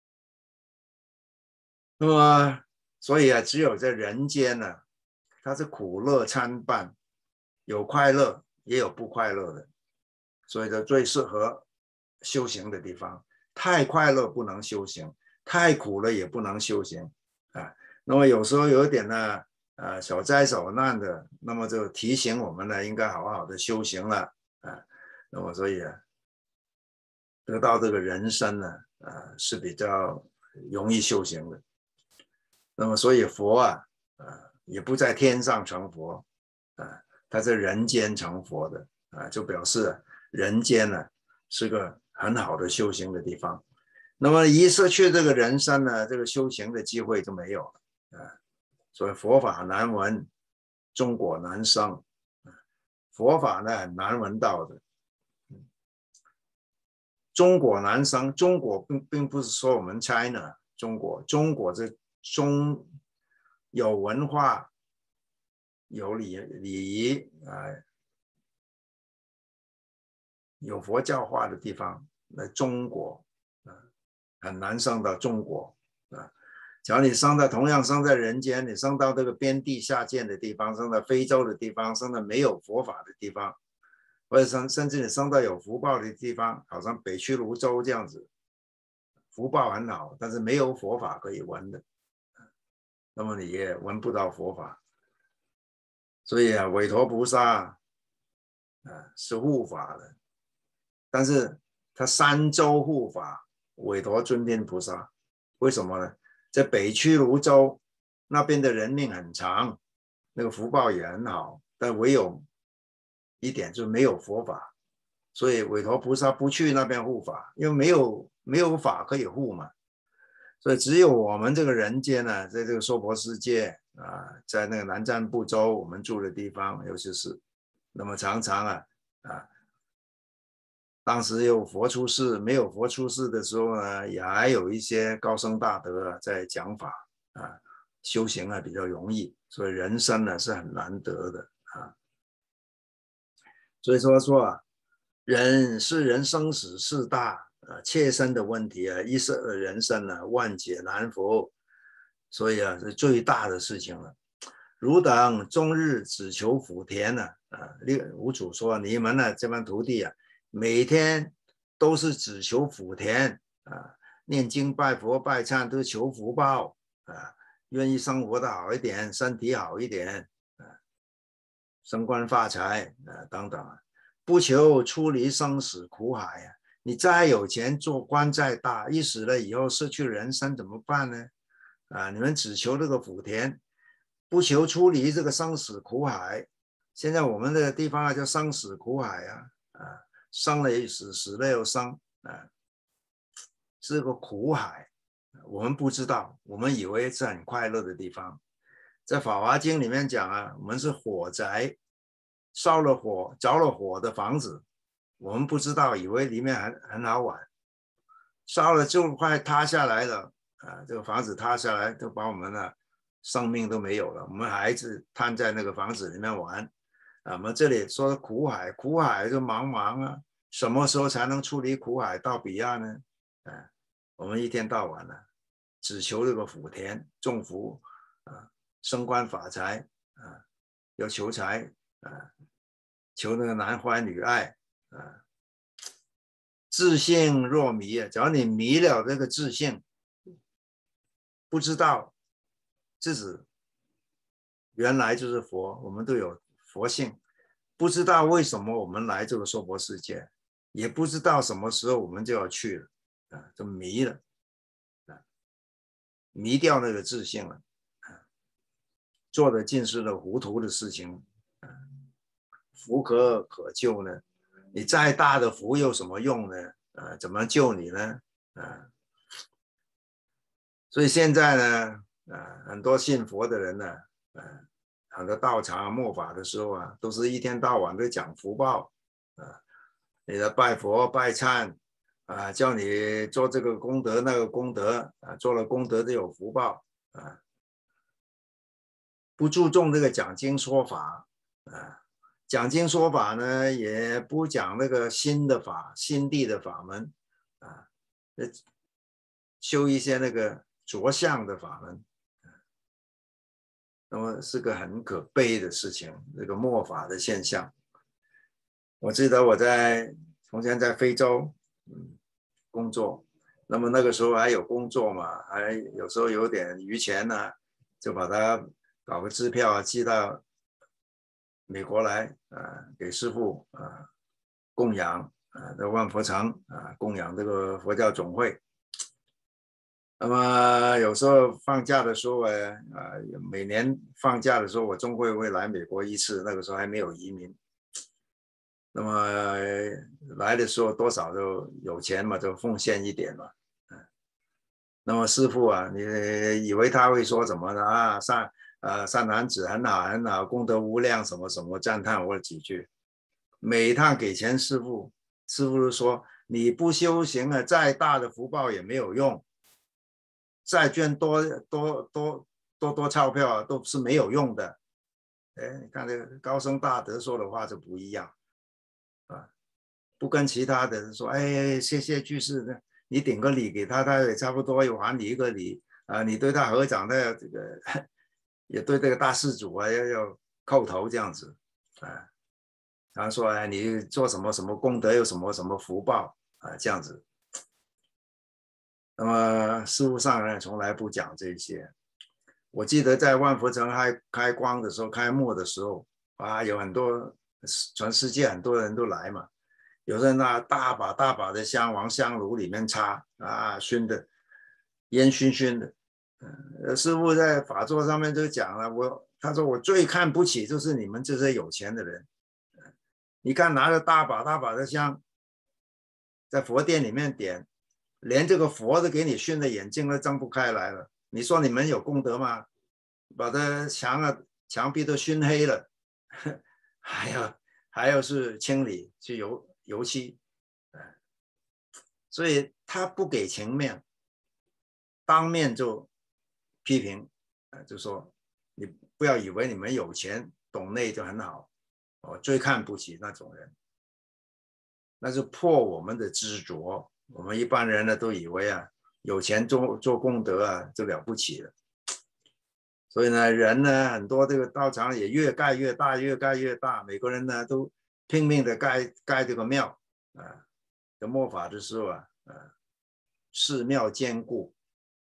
那么所以啊，只有在人间呢，它是苦乐参半，有快乐也有不快乐的，所以这最适合修行的地方。太快乐不能修行，太苦了也不能修行啊。那么有时候有一点呢，呃，小灾小难的，那么就提醒我们呢，应该好好的修行了啊。那么所以啊，得到这个人生呢，呃，是比较容易修行的。那么所以佛啊，呃，也不在天上成佛啊，他在人间成佛的啊，就表示人间呢是个很好的修行的地方。那么一失去这个人生呢，这个修行的机会就没有了啊。所以佛法难闻，中果难生，佛法呢很难闻到的。中果难生，中果并并不是说我们 China 中国，中国这中有文化、有礼礼仪啊、呃，有佛教化的地方，那中国啊、呃、很难生到中国啊。假如你生在同样生在人间，你生到这个边地下贱的地方，生到非洲的地方，生到没有佛法的地方，或者甚甚至你生到有福报的地方，好像北区泸州这样子，福报很好，但是没有佛法可以闻的，那么你也闻不到佛法。所以啊，韦陀菩萨啊是护法的，但是他三周护法，韦陀尊天菩萨，为什么呢？在北区泸州那边的人命很长，那个福报也很好，但唯有一点就是没有佛法，所以韦陀菩萨不去那边护法，因为没有没有法可以护嘛。所以只有我们这个人间呢，在这个娑婆世界啊，在那个南瞻部洲我们住的地方，尤其是那么常常啊啊，当时有佛出世，没有佛出世的时候呢，也还有一些高僧大德在讲法啊。 修行啊比较容易，所以人生呢是很难得的啊。所以说说啊，人是人生死事大啊，切身的问题啊，一生人生啊，万劫难伏，所以啊是最大的事情了。汝等终日只求福田呢啊，五祖说你们呢这帮徒弟啊，每天都是只求福田啊，念经拜佛拜忏都求福报啊，愿意生活的好一点，身体好一点啊，升官发财啊等等啊，不求出离生死苦海啊。你再有钱，做官再大，一死了以后失去人生怎么办呢？啊，你们只求这个福田，不求出离这个生死苦海。现在我们这个地方啊叫生死苦海啊，啊，生了又死，死了又生啊，是个苦海。我们不知道，我们以为是很快乐的地方。在《法华经》里面讲啊，我们是火宅，烧了火、着了火的房子，我们不知道，以为里面很很好玩，烧了就快塌下来了啊！这个房子塌下来，都把我们的生命都没有了。我们孩子瘫在那个房子里面玩啊！我们这里说苦海，苦海就茫茫啊，什么时候才能出离苦海到彼岸呢？啊，我们一天到晚呢、啊，只求这个福田种福啊，升官发财啊，要求财啊，求那个男欢女爱啊。自性若迷啊，只要你迷了这个自性，不知道自己原来就是佛，我们都有佛性，不知道为什么我们来这个娑婆世界，也不知道什么时候我们就要去了啊，就迷了啊，迷掉那个自性了啊，做的尽是了糊涂的事情啊，福可可救呢？你再大的福有什么用呢？呃，怎么救你呢？啊，所以现在呢，啊，很多信佛的人呢，啊，很多道场末法的时候啊，都是一天到晚都讲福报啊，你的拜佛拜忏啊，叫你做这个功德那个功德啊，做了功德就有福报啊，不注重这个讲经说法啊。讲经说法呢，也不讲那个新的法、新地的法门啊，修一些那个着相的法门，那么是个很可悲的事情，这个末法的现象。我记得我在从前在非洲嗯工作，那么那个时候还有工作嘛，还有时候有点余钱呢、啊，就把它搞个支票啊寄到美国来啊，给师父啊供养啊，在万佛城啊供养这个佛教总会。那么有时候放假的时候，呃，每年放假的时候，我总会会来美国一次。那个时候还没有移民，那么来的时候多少都有钱嘛，就奉献一点嘛。那么师父啊，你以为他会说什么呢？啊，善呃善男子很好很好，功德无量，什么什么赞叹我几句。每一趟给钱师父，师父就说你不修行了，再大的福报也没有用。债券多多多多多钞票啊，都是没有用的。哎，你看这个高僧大德说的话就不一样啊，不跟其他的说，哎，谢谢居士的，你顶个礼给他，他也差不多又还你一个礼啊。你对他合掌，他这个也对这个大施主啊要要叩头这样子啊。他说，哎，你做什么什么功德，有什么什么福报啊，这样子。那么事务上呢，从来不讲这些。我记得在万佛城开开光的时候，开幕的时候啊，有很多全世界很多人都来嘛，有人拿大把大把的香往香炉里面插啊，熏的烟熏熏的。呃，师父在法座上面就讲了，我他说我最看不起就是你们这些有钱的人，你看拿着大把大把的香，在佛殿里面点。连这个佛都给你熏的眼睛都睁不开来了，你说你们有功德吗？把这墙啊墙壁都熏黑了，还要还要是清理去油油漆，所以他不给情面，当面就批评呃，就说你不要以为你们有钱懂内就很好，哦，最看不起那种人，那是破我们的执着。我们一般人呢都以为啊，有钱做做功德啊就了不起了。所以呢，人呢很多这个道场也越盖越大，越盖越大，每个人呢都拼命的盖盖这个庙啊。在末法的时候啊，啊，寺庙坚固，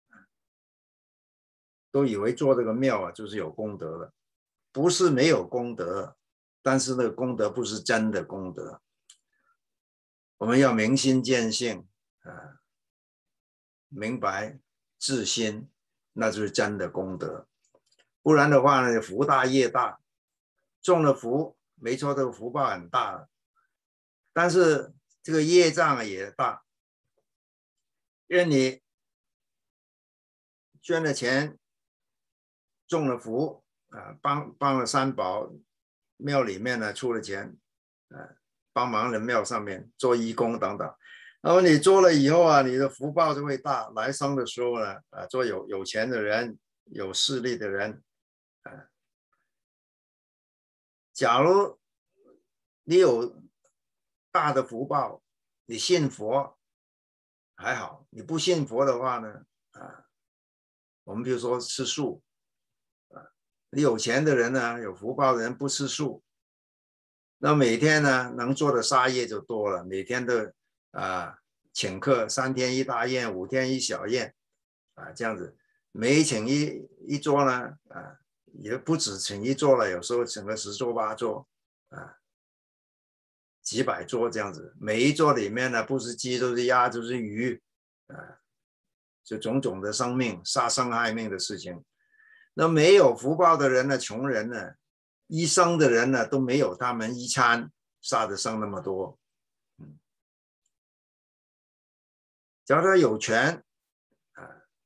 都以为做这个庙啊就是有功德了，不是没有功德，但是那个功德不是真的功德。我们要明心见性啊，明白自心，那就是真的功德。不然的话呢，福大业大，种了福，没错，这个福报很大，但是这个业障也大，因为你捐了钱，种了福啊，帮帮了三宝，庙里面呢出了钱，啊，帮忙人庙上面做义工等等。然后你做了以后啊，你的福报就会大，来生的时候呢，啊，做有有钱的人，有势力的人，啊，假如你有大的福报，你信佛还好，你不信佛的话呢，啊，我们比如说吃素，啊，你有钱的人呢，有福报的人不吃素，那每天呢能做的杀业就多了，每天都啊请客，三天一大宴，五天一小宴，啊，这样子，每请一一桌呢，啊，也不止请一桌了，有时候请个十桌八桌，啊，几百桌这样子，每一桌里面呢，不是鸡就是鸭就是鱼，啊，就种种的生命，杀生害命的事情。那没有福报的人呢，穷人呢，一生的人呢都没有他们一餐杀的生那么多。嗯，假如他有权，啊，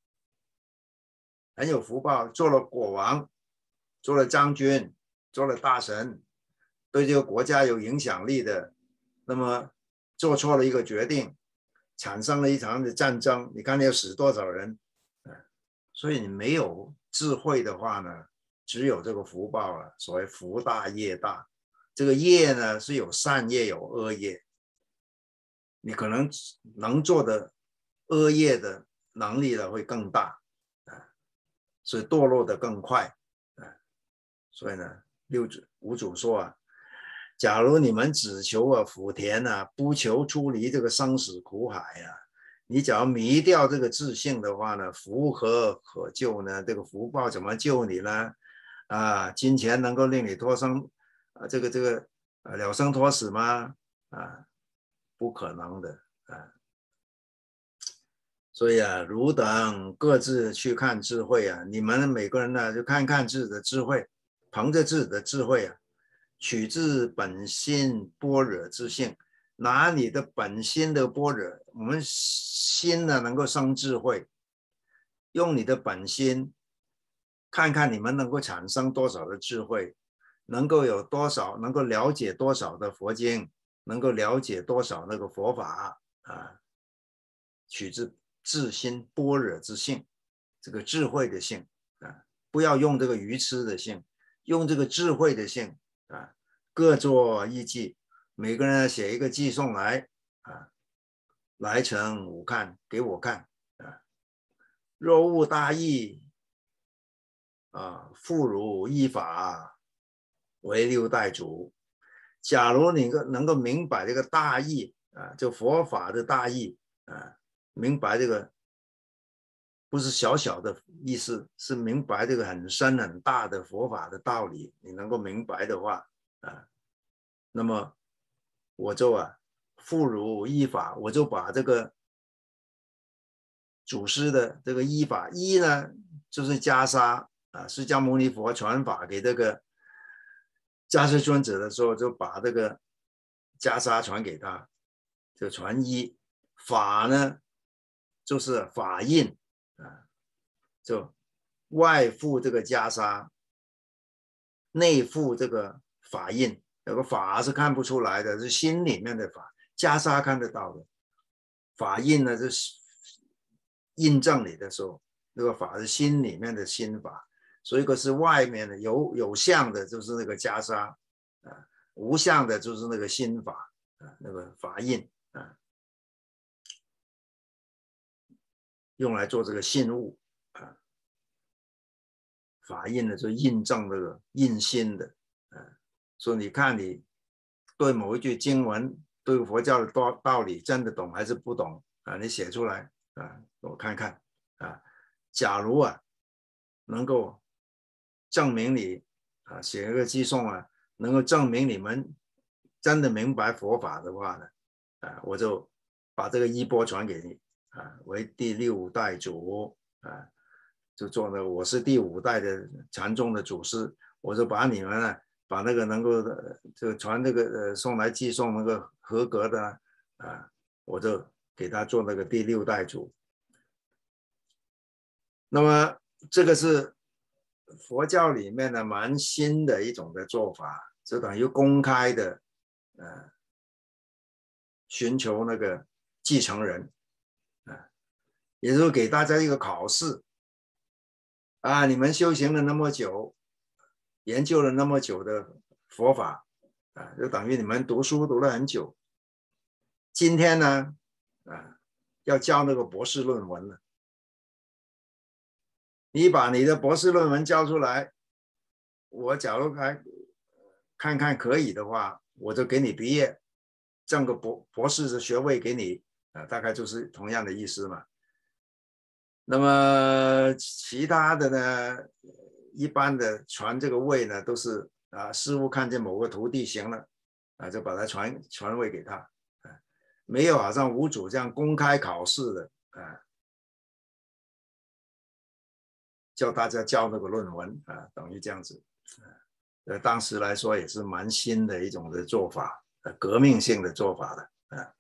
很有福报，做了国王，做了将军，做了大臣，对这个国家有影响力的，那么做错了一个决定，产生了一场的战争，你看你要死多少人？所以你没有智慧的话呢，只有这个福报了，所谓福大业大。这个业呢是有善业有恶业，你可能能做的恶业的能力呢会更大，所以堕落的更快。所以呢，六祖五祖说啊，假如你们只求啊福田啊，不求出离这个生死苦海啊，你只要迷掉这个自性的话呢，福何可救呢？这个福报怎么救你呢？啊，金钱能够令你脱生啊，这个这个啊了生脱死吗？啊，不可能的啊。所以啊，汝等各自去看智慧啊，你们每个人呢就看看自己的智慧，凭着自己的智慧啊，取自本心般若之性。拿你的本心的般若，我们心呢能够生智慧，用你的本心看看你们能够产生多少的智慧，能够有多少，能够了解多少的佛经，能够了解多少那个佛法啊，取自自心般若之性，这个智慧的性啊，不要用这个愚痴的性，用这个智慧的性啊，各作一记。每个人写一个寄送来啊，来成我看，给我看啊。若悟大义啊，复汝依法为六代主。假如你能够明白这个大义啊，就佛法的大义啊，明白这个不是小小的意思，是明白这个很深很大的佛法的道理。你能够明白的话啊，那么我就啊，复汝依法，我就把这个祖师的这个依法，依呢就是袈裟啊，释迦牟尼佛传法给这个迦叶尊者的时候，就把这个袈裟传给他，就传依。法呢就是法印啊，就外附这个袈裟，内附这个法印。有个法是看不出来的，是心里面的法，袈裟看得到的，法印呢是印证你的时候，那个法是心里面的心法。 所以一个是外面的有有相的，就是那个袈裟啊，无相的就是那个心法啊，那个法印啊，用来做这个信物啊，法印的就印证这个印心的啊，所以你看你对某一句经文，对佛教的道理真的懂还是不懂啊？你写出来啊，我看看啊，假如啊能够证明你啊写一个寄送啊，能够证明你们真的明白佛法的话呢，啊，我就把这个衣钵传给你啊，为第六代祖啊，就做那个我是第五代的禅宗的祖师，我就把你们呢、啊，把那个能够这个传这个呃送来寄送那个合格的啊，我就给他做那个第六代祖。那么这个是佛教里面的蛮新的一种的做法，就等于公开的呃寻求那个继承人啊，也就是给大家一个考试啊，你们修行了那么久，研究了那么久的佛法啊，就等于你们读书读了很久，今天呢啊要交那个博士论文了。你把你的博士论文交出来，我假如还看看可以的话，我就给你毕业，挣个博博士的学位给你啊，大概就是同样的意思嘛。那么其他的呢，一般的传这个位呢，都是啊，师父看见某个徒弟行了啊，就把他传传位给他啊，没有好像五祖这样公开考试的啊。叫大家交那个论文啊，等于这样子，呃，当时来说也是蛮新的一种的做法，呃，革命性的做法的啊。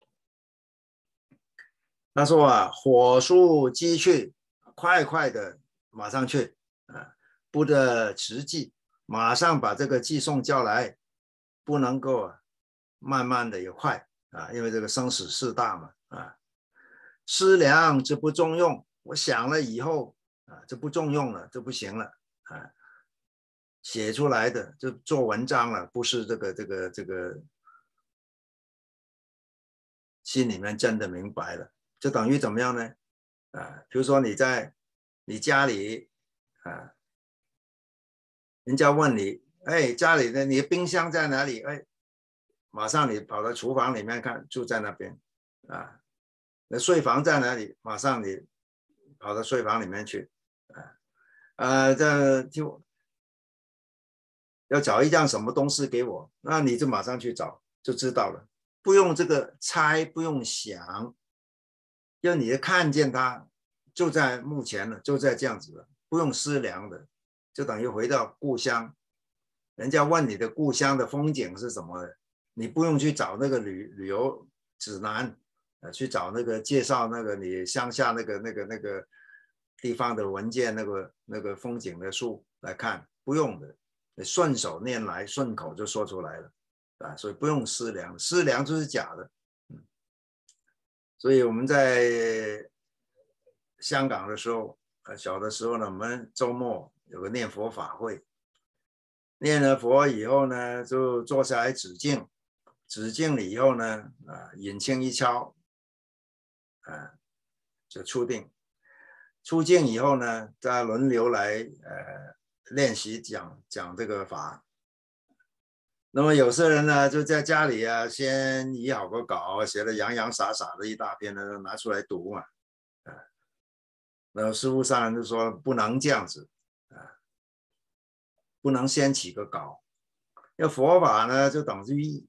他说啊，火速击去，快快的马上去啊，不得迟寄，马上把这个寄送叫来，不能够慢慢的也快啊，因为这个生死事大嘛啊。思量之不中用，我想了以后。啊，这不重用了，这不行了啊！写出来的就做文章了，不是这个这个这个心里面真的明白了，就等于怎么样呢？啊，比如说你在你家里啊，人家问你，哎，家里的你的冰箱在哪里？哎，马上你跑到厨房里面看，就在那边啊。那睡房在哪里？马上你跑到睡房里面去啊。呃，这就要找一样什么东西给我，那你就马上去找，就知道了，不用这个猜，不用想，要你看见它就在目前了，就在这样子了，不用思量的，就等于回到故乡。人家问你的故乡的风景是什么的，你不用去找那个旅旅游指南，呃，去找那个介绍那个你乡下那个那个那个地方的文件，那个那个风景的书来看，不用的，你顺手念来，顺口就说出来了啊，所以不用思量，思量就是假的。嗯，所以我们在香港的时候，呃，小的时候呢，我们周末有个念佛法会，念了佛以后呢，就坐下来止境，止境了以后呢，啊，引磬一敲，啊，就出定。出境以后呢，再轮流来呃练习讲讲这个法。那么有些人呢，就在家里啊，先拟好个稿，写的洋洋洒洒的一大篇呢，拿出来读嘛。啊，那师父上人就说不能这样子啊，不能先起个稿。要佛法呢，就等于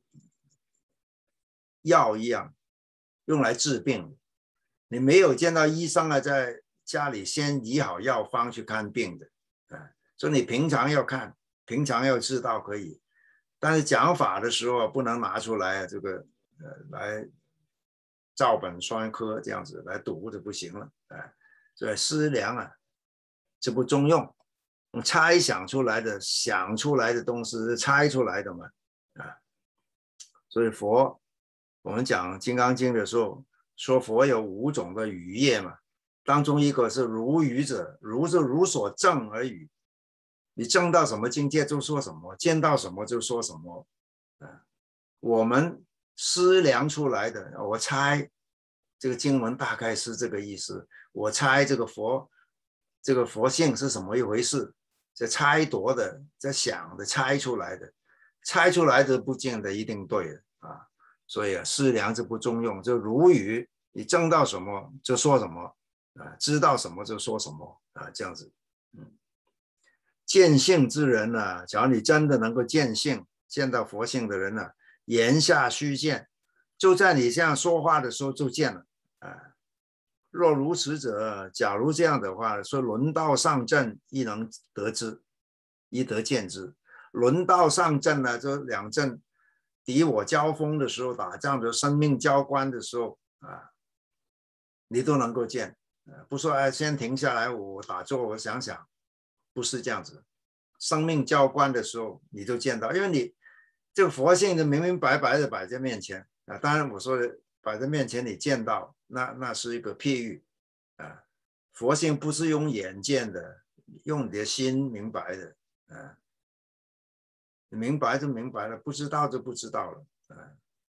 药一样，用来治病。你没有见到医生啊，在家里先拟好药方去看病的，啊，所以你平常要看，平常要知道可以，但是讲法的时候不能拿出来这个呃来照本宣科这样子来读就不行了，啊，所以思量啊，这不中用，猜想出来的、想出来的东西是猜出来的嘛，啊，所以佛我们讲《金刚经》的时候。说佛有五种的语业嘛，当中一个是如语者，如是如所证而语你证到什么境界就说什么，见到什么就说什么。啊，我们思量出来的，我猜这个经文大概是这个意思。我猜这个佛这个佛性是什么一回事？这猜度的，在想的，猜出来的，猜出来的不见得一定对的啊。所以啊，思量是不中用，就如语，你证到什么就说什么啊，知道什么就说什么啊，这样子。嗯，见性之人呢、啊，假如你真的能够见性，见到佛性的人呢、啊，言下须见，就在你这样说话的时候就见了啊。若如此者，假如这样的话，说轮道上阵，亦能得之，亦得见之。轮道上阵呢，就两阵敌我交锋的时候，打仗的生命交关的时候啊，你都能够见。不说哎，先停下来，我打坐，我想想，不是这样子。生命交关的时候，你就见到，因为你这个佛性就明明白白的摆在面前啊。当然，我说的摆在面前，你见到，那那是一个譬喻啊。佛性不是用眼见的，用你的心明白的啊。你明白就明白了，不知道就不知道了啊。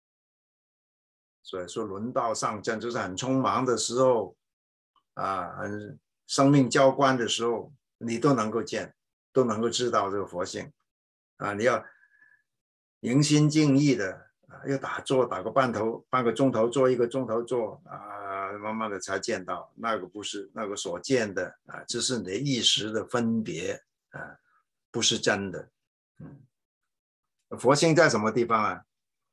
所以说，轮道上阵就是很匆忙的时候啊，很生命交关的时候，你都能够见，都能够知道这个佛性啊。你要迎心静意的啊，要打坐打个半头半个钟头，坐一个钟头坐啊，慢慢的才见到。那个不是那个所见的啊，这是你的一时的分别啊，不是真的。嗯，佛性在什么地方啊？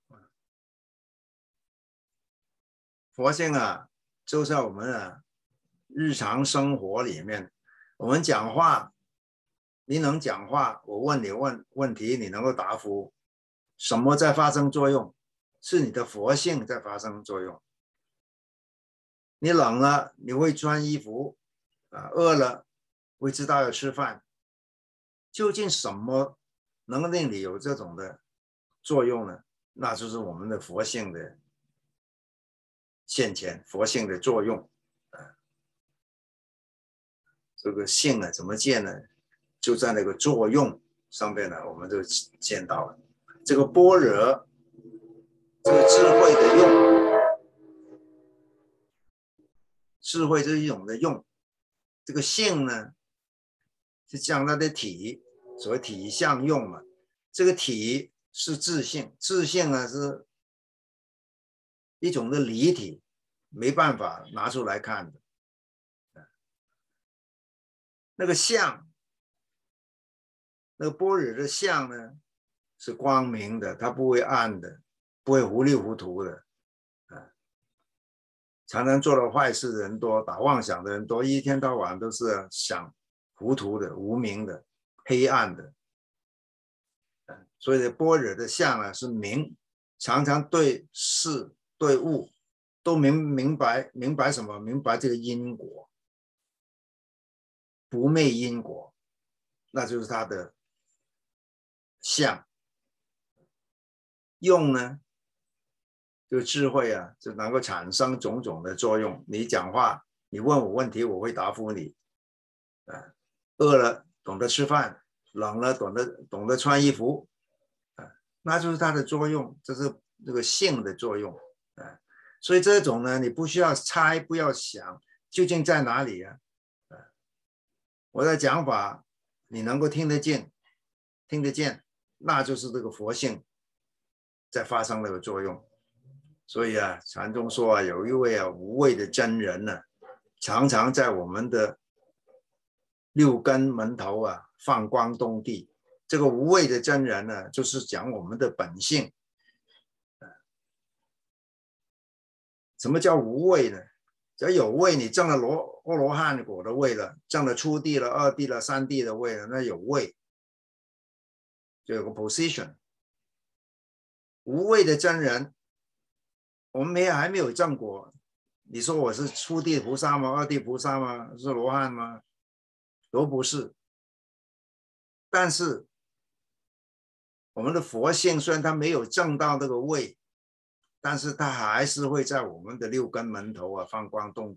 佛性啊，就在我们啊日常生活里面。我们讲话，你能讲话，我问你问问题，你能够答复，什么在发生作用？是你的佛性在发生作用。你冷了，你会穿衣服啊；饿了，会知道要吃饭。究竟什么能令你有这种的作用呢？那就是我们的佛性的现前，佛性的作用。啊，这个性呢，怎么见呢？就在那个作用上面呢，我们就见到了这个般若，这个智慧的用，智慧是一种的用。这个性呢，是讲它的体，所谓体相用嘛。这个体是自性，自性呢是一种的离体，没办法拿出来看的。那个相，那个般若的相呢，是光明的，它不会暗的，不会糊里糊涂的。啊，常常做了坏事的人多，打妄想的人多，一天到晚都是想糊涂的、无明的、黑暗的。所以般若的相啊是明，常常对事对物都明明白明白什么？明白这个因果，不昧因果，那就是他的相。用呢，就智慧啊，就能够产生种种的作用。你讲话，你问我问题，我会答复你。啊，饿了懂得吃饭，冷了懂得懂得穿衣服。啊，那就是它的作用，这是这个性的作用。啊，所以这种呢，你不需要猜，不要想究竟在哪里啊。啊，我的讲法你能够听得见，听得见，那就是这个佛性在发生那个作用。所以啊，禅宗说啊，有一位啊无畏的真人呢、啊，常常在我们的六根门头啊放光动地。这个无畏的真人呢，就是讲我们的本性。什么叫无畏呢？只要有畏，你证了罗阿罗汉果的位了，证了初地了、二地了、三地的位了，那有畏，就有个 position。无畏的真人，我们没还没有证果，你说我是初地菩萨吗？二地菩萨吗？是罗汉吗？都不是。但是我们的佛性虽然他没有证到这个位，但是他还是会在我们的六根门头啊放光动地。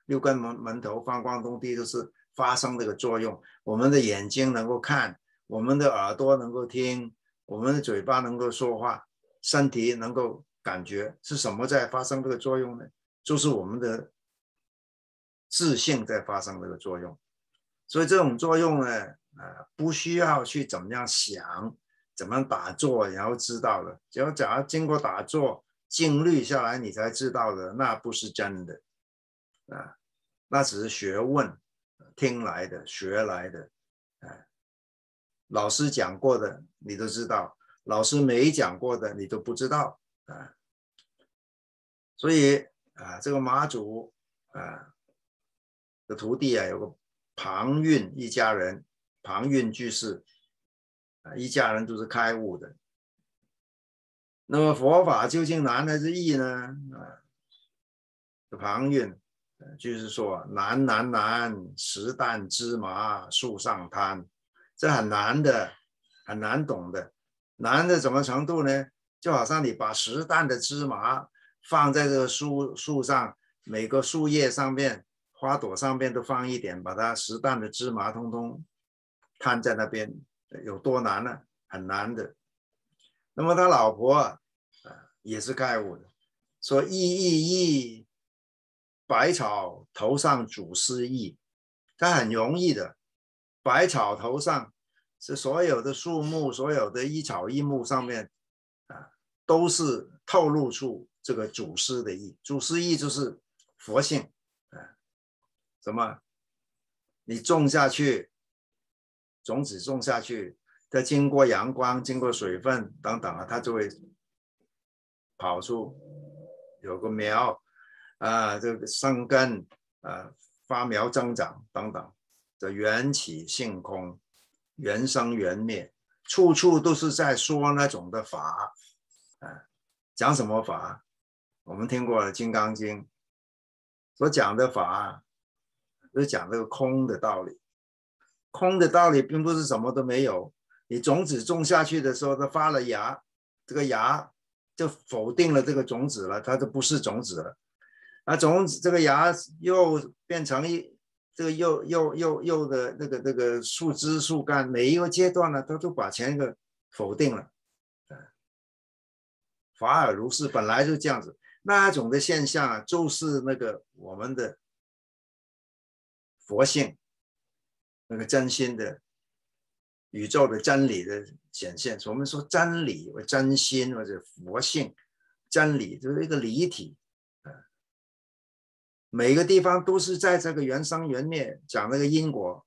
六根门门头、方光动地都是发生这个作用。我们的眼睛能够看，我们的耳朵能够听，我们的嘴巴能够说话，身体能够感觉，是什么在发生这个作用呢？就是我们的自性在发生这个作用。所以这种作用呢，呃，不需要去怎么样想，怎么打坐，然后知道了。只要假如经过打坐静虑下来，你才知道的，那不是真的啊，那只是学问，听来的，学来的。啊，老师讲过的你都知道，老师没讲过的你都不知道啊。所以啊，这个马祖啊的徒弟啊，有个庞蕴一家人，庞蕴居士啊，一家人都是开悟的。那么佛法究竟难还是易呢？啊，庞蕴就是说难难难，实弹芝麻树上摊，这很难的，很难懂的。难的什么程度呢？就好像你把实弹的芝麻放在这个树树上，每个树叶上面、花朵上面都放一点，把它实弹的芝麻通通摊在那边，有多难呢？很难的。那么他老婆啊，也是开悟的，说意意意，百草头上祖师意，它很容易的。百草头上是所有的树木，所有的一草一木上面啊，都是透露出这个祖师的意。祖师意就是佛性啊，什么？你种下去，种子种下去，它经过阳光、经过水分等等啊，它就会跑出有个苗啊，这个生根啊，发苗增长等等。的缘起性空，缘生缘灭，处处都是在说那种的法啊。讲什么法？我们听过了《金刚经》所讲的法，就是讲这个空的道理。空的道理并不是什么都没有，你种子种下去的时候，它发了芽，这个芽就否定了这个种子了，它就不是种子了。那种子这个芽又变成一这个又又又又的那个那个树枝树干，每一个阶段呢，它都把前一个否定了。法尔如是，本来就这样子。那种的现象啊，就是那个我们的佛性，那个真心的宇宙的真理的显现。我们说真理或真心或者佛性，真理就是一个理体。每个地方都是在这个缘生缘灭，讲那个因果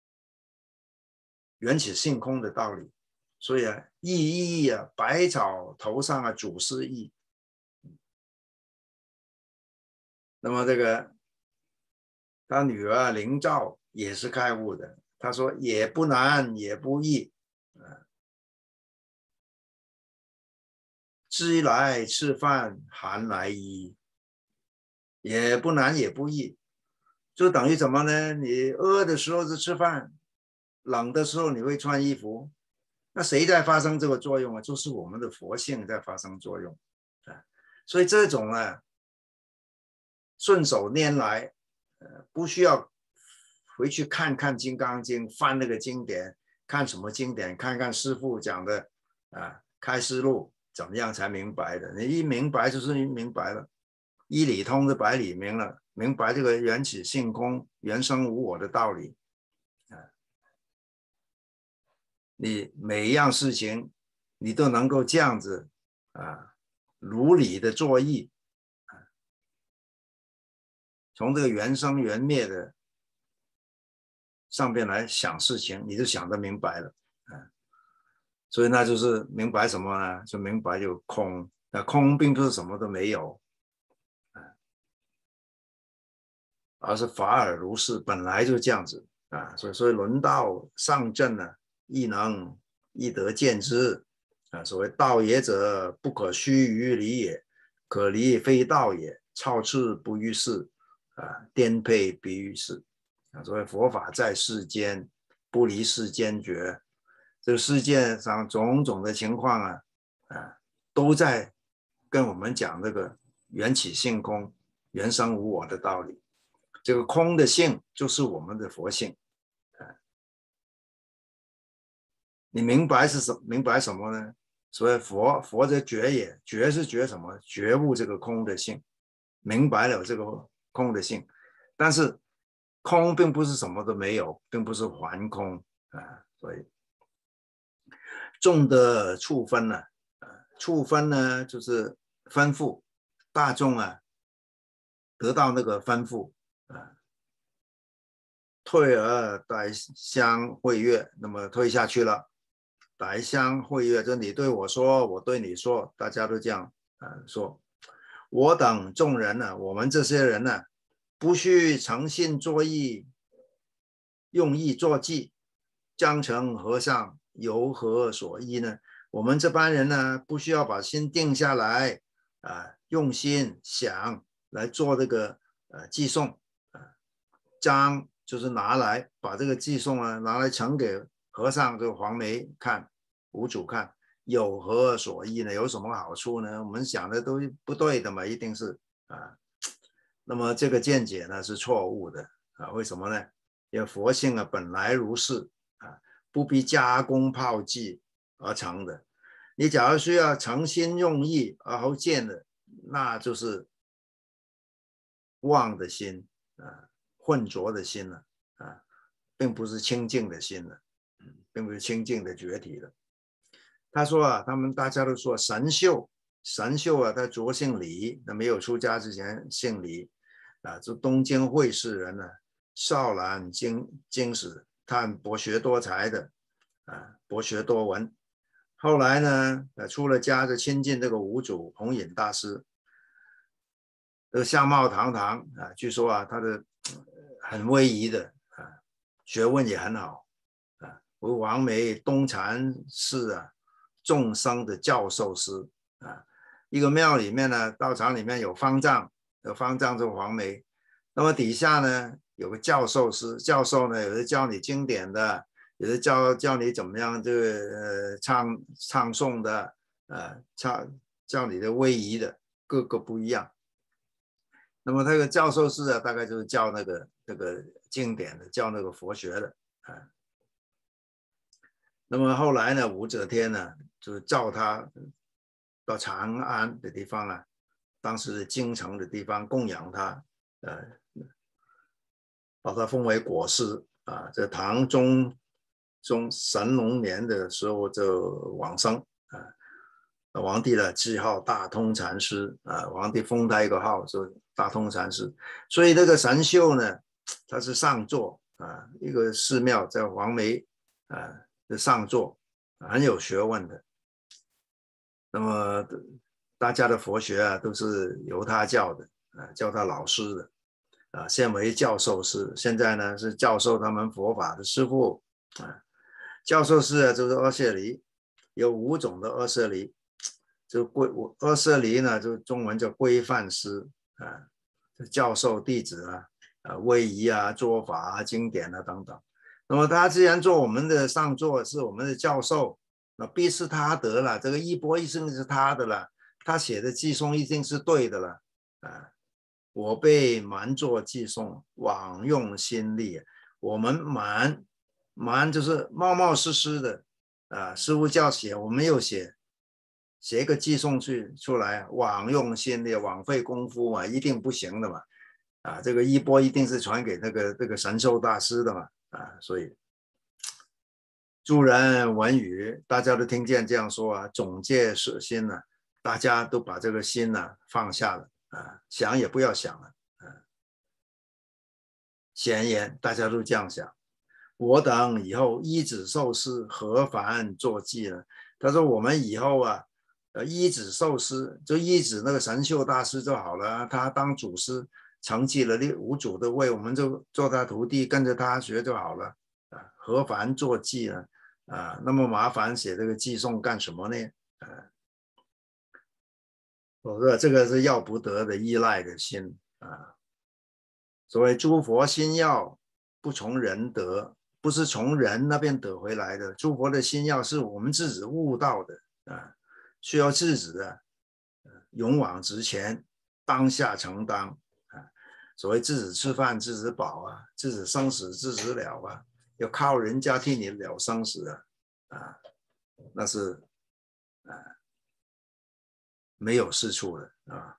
缘起性空的道理。所以啊，意义啊，百草头上啊，祖师意。那么这个他女儿灵照也是开悟的，他说也不难也不易，饥来吃饭，寒来衣，也不难也不易，就等于什么呢？你饿的时候是吃饭，冷的时候你会穿衣服，那谁在发生这个作用啊？就是我们的佛性在发生作用啊。所以这种啊，顺手拈来，呃，不需要回去看看《金刚经》，翻那个经典，看什么经典，看看师父讲的啊，开示录怎么样才明白的？你一明白就是明白了，一理通就百理明了，明白这个缘起性空、缘生无我的道理啊。你每一样事情，你都能够这样子啊，如理的作意。从这个缘生缘灭的上边来想事情，你就想得明白了，啊，所以那就是明白什么呢？就明白就空，那空并不是什么都没有，啊，而是法尔如是，本来就这样子啊。所以所以轮到上正呢，亦能亦得见之啊。所谓道也者，不可须臾离也，可离非道也，超次不于世。啊，颠沛必于世啊！所谓佛法在世间，不离世间觉。这个世界上种种的情况啊，啊，都在跟我们讲这个缘起性空、缘生无我的道理。 这个空的性就是我们的佛性。你明白是什明白什么呢？所以佛佛则觉也，觉是觉什么？觉悟这个空的性，明白了这个空的性。但是空并不是什么都没有，并不是还空啊。所以众的处分呢，啊，处分呢就是吩咐大众啊，得到那个吩咐啊，退而歹相会悦，那么退下去了。歹相会悦，就你对我说，我对你说，大家都这样啊说。我等众人呢、啊，我们这些人呢、啊，不须诚信作意，用意作计，将成和尚由何所依呢？我们这班人呢，不需要把心定下来啊，用心想来做这个呃寄送啊，将就是拿来把这个寄送啊拿来呈给和尚这个黄梅看，五祖看，有何所依呢？有什么好处呢？我们想的都不对的嘛，一定是啊。那么这个见解呢是错误的啊？为什么呢？因为佛性啊本来如是啊，不必加工炮制而成的。你假如需要诚心用意而后见的，那就是妄的心啊，混浊的心了啊，并不是清净的心了，并不是清净的觉体了。他说啊，他们大家都说神秀，神秀啊，他着姓李，那没有出家之前姓李啊，这东京会士人呢、啊，少兰经经史，他博学多才的啊，博学多闻。后来呢，出了家就亲近这个五祖弘忍大师，这个相貌堂堂啊，据说啊，他的很威仪的啊，学问也很好啊，为王梅东禅寺啊众生的教授师啊。一个庙里面呢，道场里面有方丈，有方丈就是黄梅，那么底下呢有个教授师，教授呢有的教你经典的，有的教教你怎么样这个呃唱唱诵的，呃教教你的威仪的，各个不一样。那么那个教授师啊，大概就是教那个那个经典的，教那个佛学的啊。那么后来呢，武则天呢，就是召他到长安的地方啊，当时的京城的地方供养他，呃，把他封为国师啊。这唐中中神龙年的时候就往生啊。皇帝的谥号大通禅师啊，皇帝封他一个号说大通禅师，所以这个神秀呢，他是上座啊，一个寺庙在黄梅啊的上座，很有学问的。那么大家的佛学啊都是由他教的啊，叫他老师的啊，现为教授师，现在呢是教授他们佛法的师父啊。教授师啊就是阿舍离，有五种的阿舍离。就规阿舍离呢，就中文叫规范师啊，教授弟子啊，啊威仪啊、做法啊、经典啊等等。那么他既然做我们的上座，是我们的教授，那必是他得了，这个衣钵一定是他的了，他写的寄送一定是对的了啊。我被瞒作寄送，枉用心力。我们瞒瞒就是冒冒失失的啊，师父教写，我没有写。写一个寄送去出来，枉用心力，枉费功夫嘛，一定不行的嘛。啊，这个衣钵一定是传给那个那个神秀大师的嘛。啊，所以诸人闻语，大家都听见这样说啊，总戒舍心了、啊，大家都把这个心呢、啊、放下了啊，想也不要想了啊。闲言，大家都这样想。我等以后依止受师，何烦作记呢？他说我们以后啊。呃，依止受师，就依止那个神秀大师就好了。他当祖师，承继了五祖的位，我们就做他徒弟，跟着他学就好了。啊，何烦做记呢？啊，那么麻烦写这个寄送干什么呢？啊，我说这个是要不得的依赖的心啊。所谓诸佛心要不从人得，不是从人那边得回来的。诸佛的心要是我们自己悟到的啊。需要制止的，勇往直前，当下承当啊！ 所谓置子吃饭，置子饱啊，置子生死，置子了啊，要靠人家替你了生死啊，啊，那是啊没有是处的啊。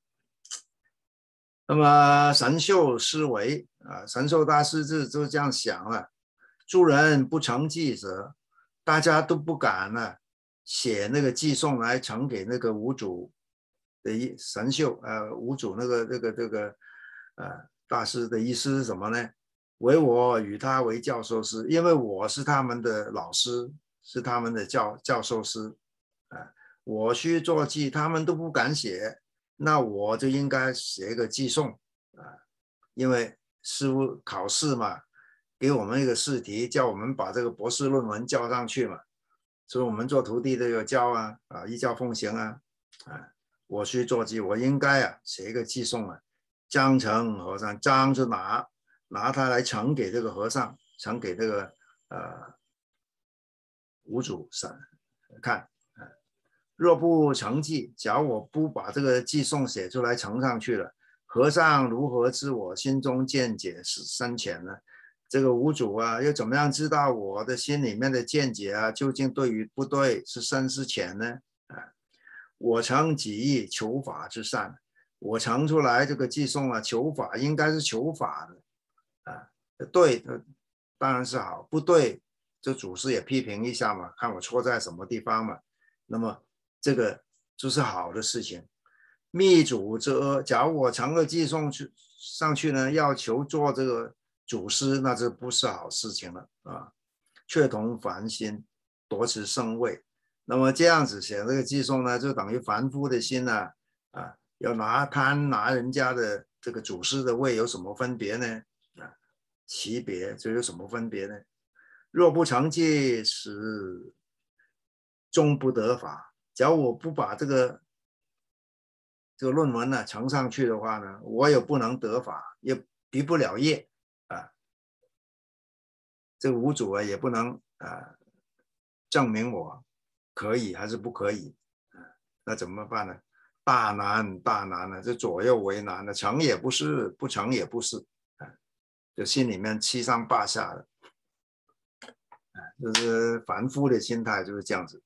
那么神秀思维啊，神秀大师就就这样想了：诸人不成记者，大家都不敢呢、啊、写那个寄送来呈给那个五祖的一神秀，呃，五祖那个这个这个呃大师的意思是什么呢？唯我与他为教授师，因为我是他们的老师，是他们的教教授师啊、呃，我需作记，他们都不敢写。那我就应该写一个寄送啊，因为师傅考试嘛，给我们一个试题，叫我们把这个博士论文交上去嘛，所以我们做徒弟的要交啊，啊，依教奉行啊，啊，我需作记，我应该啊写一个寄送啊，章程和尚，章就拿拿它来呈给这个和尚，呈给这个呃五祖看。若不成记，假如我不把这个寄送写出来呈上去了，和尚如何知我心中见解是深浅呢？这个五祖啊，又怎么样知道我的心里面的见解啊，究竟对与不对，是深是浅呢？啊，我诚己意求法之善，我呈出来这个寄送啊，求法应该是求法的啊，对，当然是好，不对，这祖师也批评一下嘛，看我错在什么地方嘛，那么。这个就是好的事情。密祖之阿，假如我呈个寄送去上去呢，要求做这个祖师，那这不是好事情了啊！却同凡心，夺持圣位。那么这样子写这个寄送呢，就等于凡夫的心呢、啊，啊，要拿贪拿人家的这个祖师的位有什么分别呢？啊，其别这有什么分别呢？若不成记，使终不得法。假如我不把这个这个论文呢呈上去的话呢，我也不能得法，也毕不了业啊。这个五祖啊也不能啊证明我可以还是不可以啊，那怎么办呢？大难大难了，这左右为难的，成也不是，不成也不是啊，就心里面七上八下的啊，就是凡夫的心态就是这样子。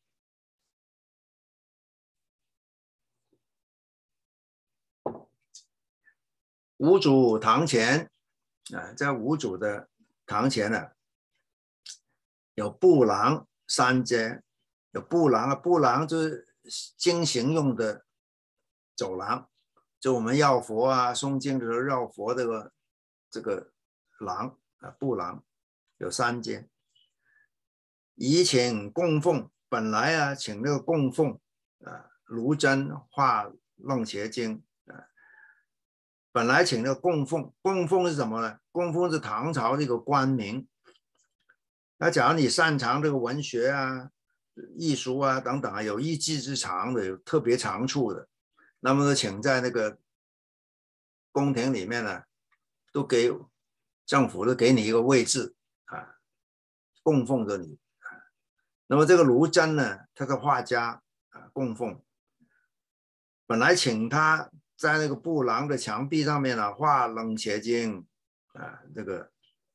五祖堂前啊，在五祖的堂前呢、啊，有布廊三间，有布廊啊，布廊就是经行用的走廊，就我们绕佛啊、诵经的时候绕佛这个这个廊啊，布廊有三间。以请供奉，本来啊，请那个供奉啊，卢真画楞伽经。本来请的供奉，供奉是什么呢？供奉是唐朝这个官名。那假如你擅长这个文学啊、艺术啊等等啊，有一技之长的，有特别长处的，那么请在那个宫廷里面呢，都给政府都给你一个位置啊，供奉着你。那么这个卢真呢，他是画家啊，供奉。本来请他在那个布廊的墙壁上面呢、啊、画楞伽经啊，这个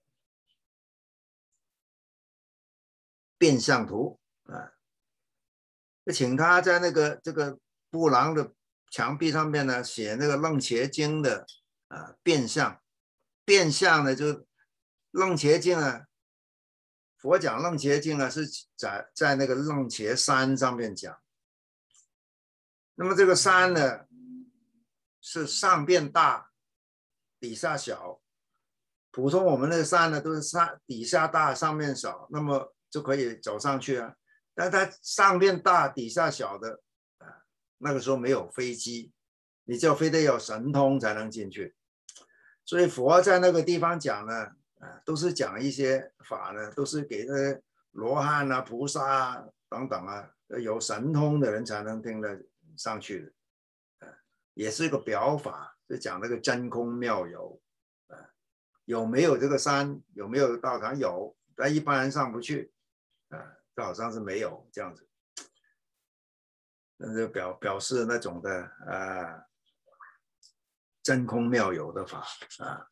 变相图啊，就请他在那个这个布廊的墙壁上面呢写那个楞伽经的啊变相，变相呢就楞伽经啊，佛讲楞伽经啊是在在那个楞伽山上面讲，那么这个山呢是上变大，底下小。普通我们那个山呢都是上底下大上面小，那么就可以走上去啊。但它上面大底下小的啊，那个时候没有飞机，你就非得有神通才能进去。所以佛在那个地方讲呢，啊，都是讲一些法呢，都是给那些罗汉啊、菩萨啊等等啊，有神通的人才能听得上去的。也是一个表法，就讲那个真空妙有，啊，有没有这个山，有没有道场？有，但一般人上不去，啊，这好像是没有这样子，那就表表示那种的啊真空妙有的法啊。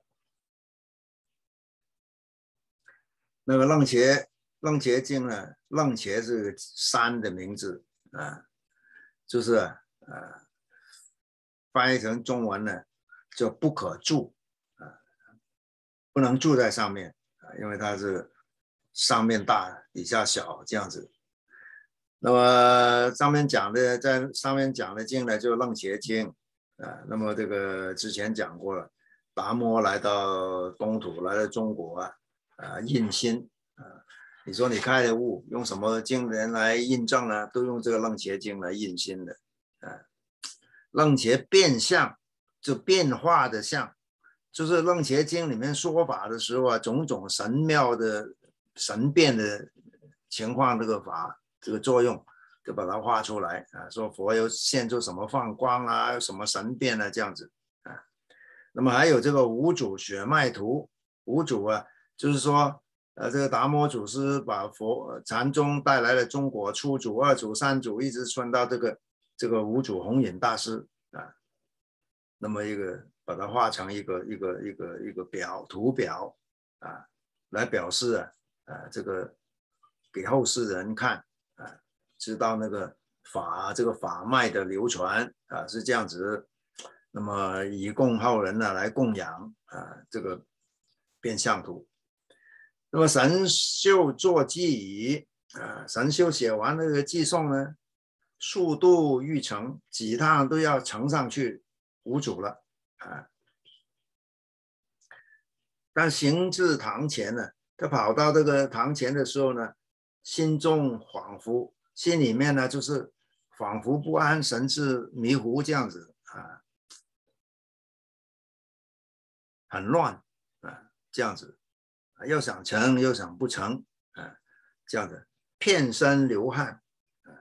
那个楞伽楞伽经呢，楞伽是个山的名字啊，就是呃翻译成中文呢叫不可住啊，不能住在上面啊，因为它是上面大底下小这样子。那么上面讲的，在上面讲的经呢，就楞伽经啊。那么这个之前讲过了，达摩来到东土，来到中国啊，啊印心啊。你说你开的悟，用什么经典来印证呢？都用这个楞伽经来印心的啊。楞伽变相，就变化的相，就是楞伽经里面说法的时候啊，种种神妙的神变的情况，这个法。这个作用就把它画出来啊，说佛又现出什么放光啊，有什么神变啊，这样子啊。那么还有这个五祖血脉图，五祖啊，就是说，呃，这个达摩祖师把佛禅宗带来了中国，初祖、二祖、三祖，一直传到这个这个五祖弘忍大师啊。那么一个把它画成一个一个一个一个表图表啊，来表示啊啊这个给后世人看。啊，知道那个法这个法脉的流传啊是这样子，那么以供后人呢来供养啊这个变相图。那么神秀作记仪啊，神秀写完那个寄送呢，速度欲成，几趟都要呈上去五祖了啊。但行至堂前呢，他跑到这个堂前的时候呢，心中恍惚，心里面呢就是恍惚不安，神志迷糊这样子啊，很乱啊，这样子，又想成又想不成啊，这样子，遍身流汗啊，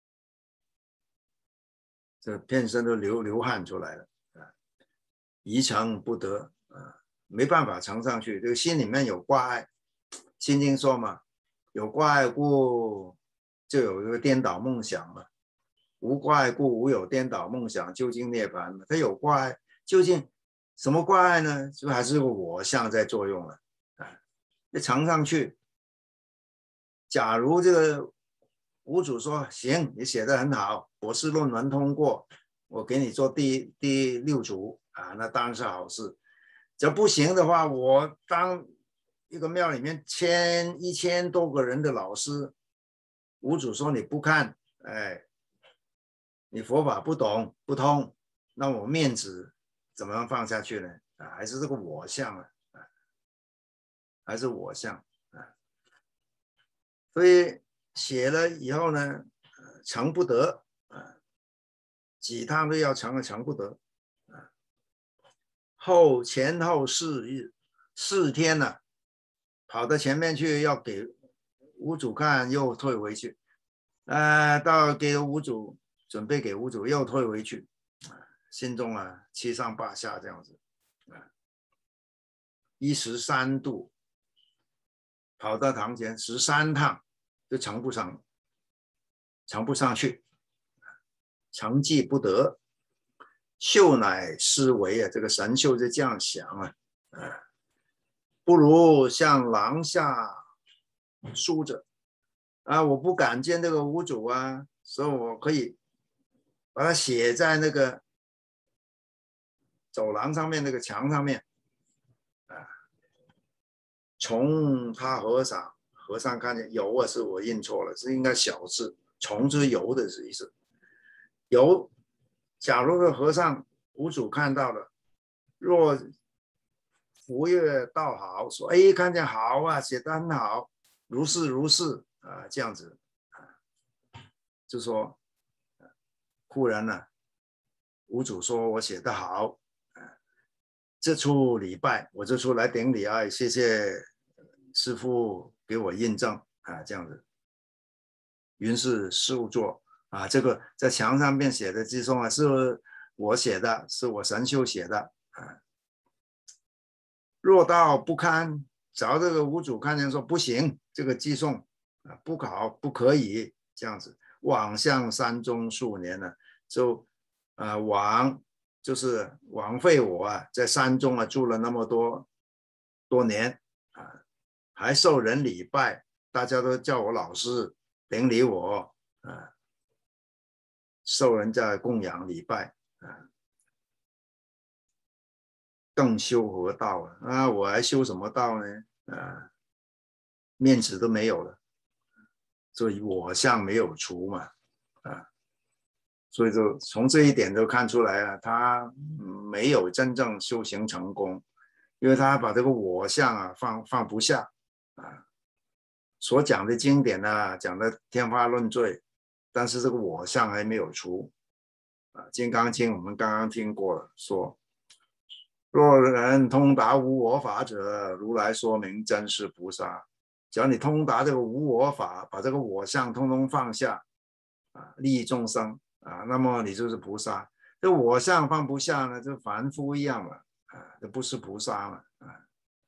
这遍身都流流汗出来了啊，宜成不得啊，没办法呈上去，这个心里面有挂碍，心经说嘛。有挂碍故，就有一个颠倒梦想嘛；无挂碍故，无有颠倒梦想，究竟涅槃嘛。他有挂碍，究竟什么挂碍呢？就还是个我相在作用了啊。那呈上去，假如这个五祖说行，你写得很好，博士论文通过，我给你做第第六祖啊，那当然是好事。这不行的话，我当一个庙里面千一千多个人的老师，五祖说你不看，哎，你佛法不懂不通，那我面子怎么样放下去呢？啊，还是这个我相啊，还是我相啊。所以写了以后呢，成不得啊，几趟都要成，成不得啊。后前后四日四天呢、啊。跑到前面去要给五祖看，又退回去，呃，到给五祖准备给五祖又退回去，心中啊七上八下这样子，啊，一十三度跑到堂前十三趟就呈不上，呈不上去，成绩不得，秀乃思维啊，这个神秀就这样想啊，啊。不如向廊下书着啊！我不敢见这个五祖啊，所以我可以把它写在那个走廊上面那个墙上面啊。从他和尚和尚看见游啊，是我印错了，是应该小字，从之游的意思。游，假如个和尚五祖看到了，若福月道好，说哎，看见好啊，写得很好，如是如是啊，这样子啊，就说忽然呢、啊，五祖说我写得好啊，这出礼拜我这出来顶礼啊，谢谢师父给我印证啊，这样子。云是事务做啊，这个在墙上面写的寄送啊，是我写的，是我神秀写的啊。若到不堪，找这个五祖看见说不行，这个寄送啊不考不可以这样子。往向山中数年了，就啊往就是枉费我啊，在山中啊住了那么多多年啊，还受人礼拜，大家都叫我老师，顶礼我啊，受人家供养礼拜啊，更修何道啊？啊，我还修什么道呢？啊，面子都没有了，所以我相没有除嘛，啊。所以就从这一点就看出来了，他没有真正修行成功，因为他把这个我相啊放放不下啊，所讲的经典呢讲的天花乱坠，但是这个我相还没有除啊。《金刚经》我们刚刚听过了，说若人通达无我法者，如来说明真是菩萨。只要你通达这个无我法，把这个我相通通放下啊，利益众生。啊，那么你就是菩萨。这我相放不下呢，就凡夫一样了啊，这不是菩萨了啊。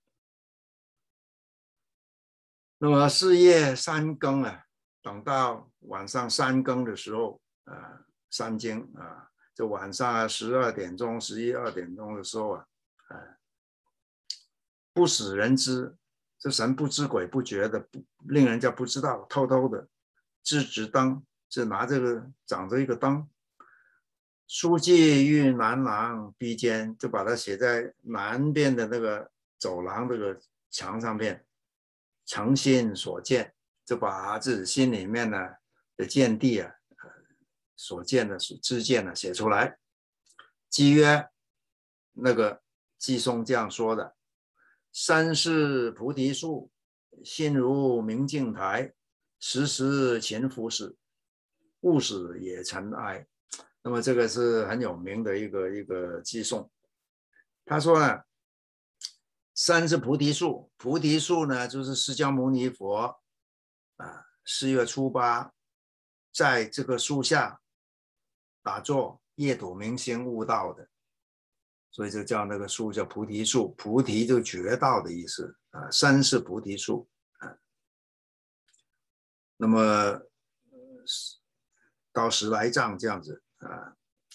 那么是夜三更啊，等到晚上三更的时候啊，三更啊，就晚上啊十二点钟、十一二点钟的时候啊，啊，不使人知，这神不知鬼不觉的，不令人家不知道，偷偷的制止灯。是拿这个长着一个灯，书记遇南廊逼间，就把它写在南边的那个走廊这个墙上面，诚心所见，就把自己心里面呢的见地啊，所见的知见呢写出来。基曰，那个季松这样说的：身是菩提树，心如明镜台，时时勤拂拭，勿使也尘埃。那么这个是很有名的一个一个寄颂。他说呢，山是菩提树，菩提树呢就是释迦牟尼佛啊，四月初八在这个树下打坐，夜睹明星悟道的，所以就叫那个树叫菩提树。菩提就觉道的意思啊，山是菩提树啊。那么到十来丈这样子啊，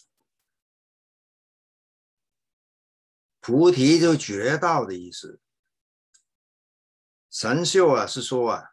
菩提就觉道的意思。神秀啊是说啊，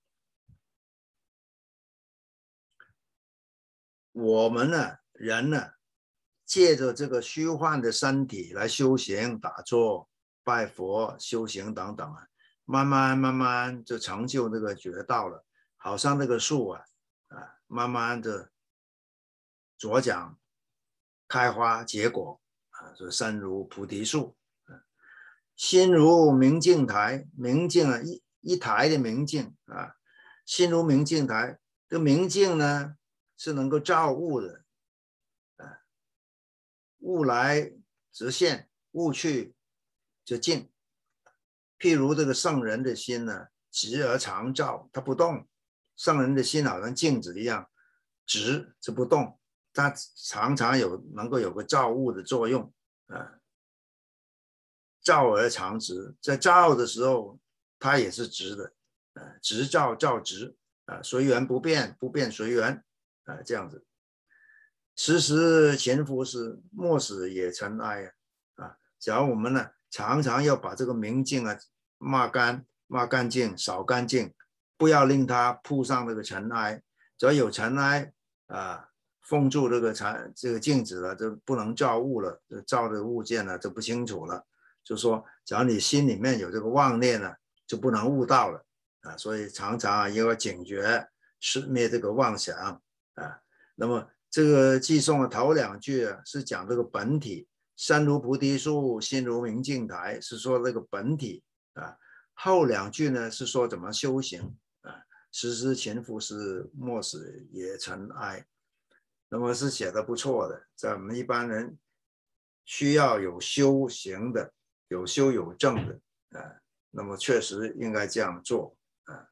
我们呢人呢借着这个虚幻的身体来修行、打坐、拜佛、修行等等啊，慢慢慢慢就成就这个觉道了。好像那个树啊啊，慢慢的着长、开花、结果啊，就身如菩提树。心如明镜台，明镜啊，一一台的明镜啊，心如明镜台。这个明镜呢是能够照物的，啊，物来直现，物去就尽。譬如这个圣人的心呢，直而常照，它不动。圣人的心好像镜子一样，直是不动，它常常有能够有个照物的作用啊。照而常直，在照的时候，它也是直的，呃，直照照直，啊、呃，随缘不变，不变随缘，啊、呃，这样子。时时勤拂拭，莫使也尘埃啊！啊，假如我们呢，常常要把这个明镜啊抹干、抹干净、扫干净，不要令它铺上这个尘埃。只要有尘埃啊，封住这个尘这个镜子了，就不能照物了，照的物件呢就不清楚了。就说，只要你心里面有这个妄念呢，就不能悟道了啊。所以常常啊，要警觉熄灭这个妄想啊。那么这个寄颂的头两句啊，是讲这个本体，身如菩提树，心如明镜台，是说这个本体啊。后两句呢是说怎么修行啊，时时勤拂拭，莫使也尘埃。那么是写的不错的，在我们一般人需要有修行的。有修有证的，啊，那么确实应该这样做啊。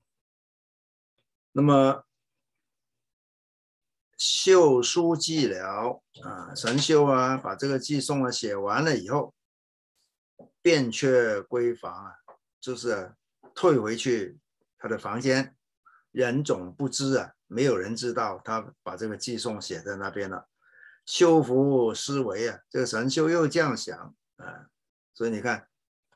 那么秀书记了啊，神秀啊，把这个寄颂啊写完了以后，便却归房啊，就是退回去他的房间，人总不知啊，没有人知道他把这个寄颂写在那边了。 修福思维啊，这个神秀又这样想啊，所以你看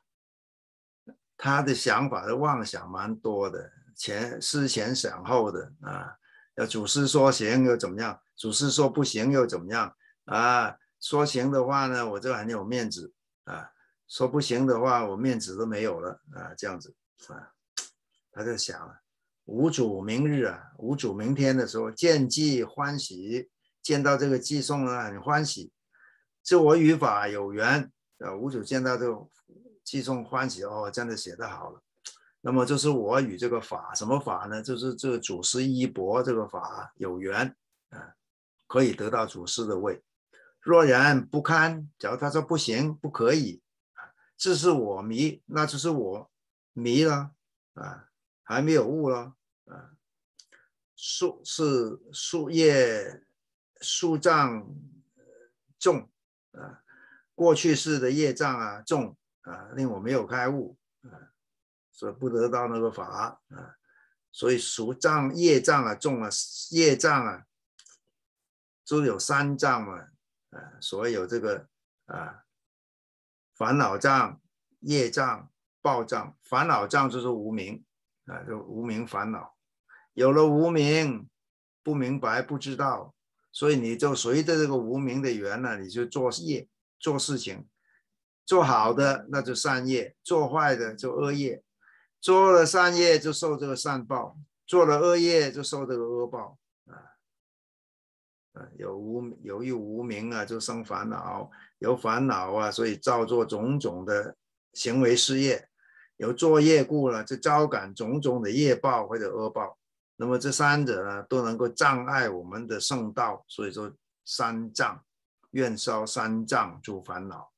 他的想法的妄想蛮多的，前思前想后的啊。要祖师说行又怎么样？祖师说不行又怎么样？啊，说行的话呢，我就很有面子啊；说不行的话，我面子都没有了啊，这样子啊。他就想了，无主明日啊，无主明天的时候，见机欢喜，见到这个寄送呢很欢喜，这我与法有缘啊。无主见到这个寄送欢喜，哦，真的写得好了。那么就是我与这个法，什么法呢？就是这个祖师衣钵这个法有缘啊，可以得到祖师的位。若然不堪，假如他说不行，不可以，这是我迷，那就是我迷了啊，还没有悟了啊。树是树叶树障重啊，过去世的业障啊重啊，令我没有开悟啊。所以不得到那个法啊，所以属障业障啊重啊，业障啊就有三障嘛啊，所以有这个啊烦恼障、业障、报障。烦恼障就是无明啊，就无明烦恼，有了无明，不明白不知道，所以你就随着这个无明的缘呢，你就做业做事情，做好的那就善业，做坏的就恶业。做了善业就受这个善报，做了恶业就受这个恶报啊。有无由于无明啊，就生烦恼；有烦恼啊，所以造作种种的行为事业；有作业故了，就招感种种的业报或者恶报。那么这三者呢，都能够障碍我们的圣道，所以说三障，愿烧三障诸烦恼。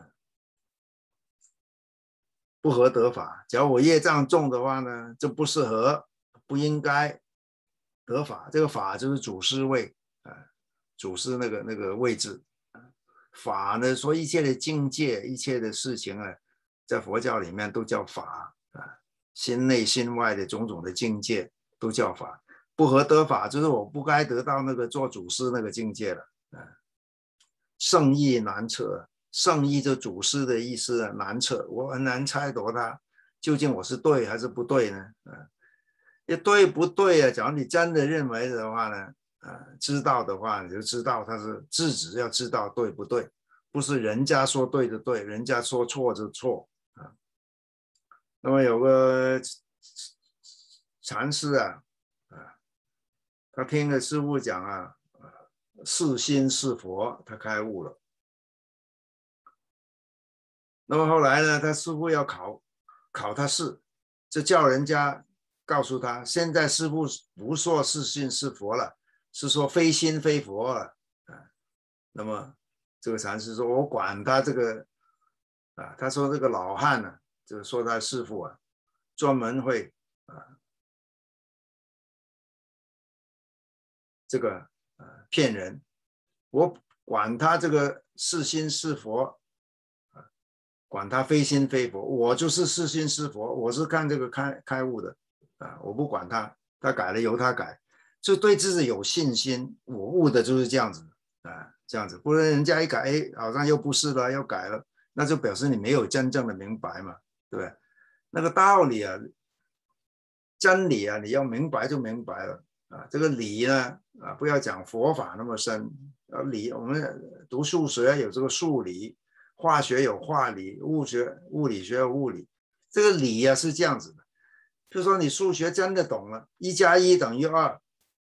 不合得法，假如我业障重的话呢，就不适合，不应该得法。这个法就是祖师位啊，祖师那个那个位置。法呢，说一切的境界，一切的事情啊，在佛教里面都叫法啊，心内心外的种种的境界都叫法。不合得法，就是我不该得到那个做祖师那个境界了啊。圣意难测。圣意就祖师的意思难测，我很难猜度它究竟我是对还是不对呢？啊，也对不对啊？假如你真的认为的话呢，啊，知道的话你就知道它是自己要知道对不对，不是人家说对就对，人家说错就错啊。那么有个禅师啊，啊，他听了师父讲啊，是心是佛，他开悟了。那么后来呢，他师父要考考他试，就叫人家告诉他，现在师父不说是心是佛了，是说非心非佛了啊。那么这个禅师说，我管他这个啊，他说这个老汉呢、啊，就是说他师父啊，专门会啊这个啊骗人，我管他这个是心是佛。管他非心非佛，我就是是心是佛，我是看这个开开悟的啊，我不管他，他改了由他改，就对自己有信心，我悟的就是这样子啊，这样子，不然人家一改，哎，好像又不是了，又改了，那就表示你没有真正的明白嘛，对不对？那个道理啊，真理啊，你要明白就明白了啊，这个理呢啊，不要讲佛法那么深，啊理我们读数学有这个数理。化学有化理，物学物理学有物理，这个理啊是这样子的。就说你数学真的懂了，一加一等于二，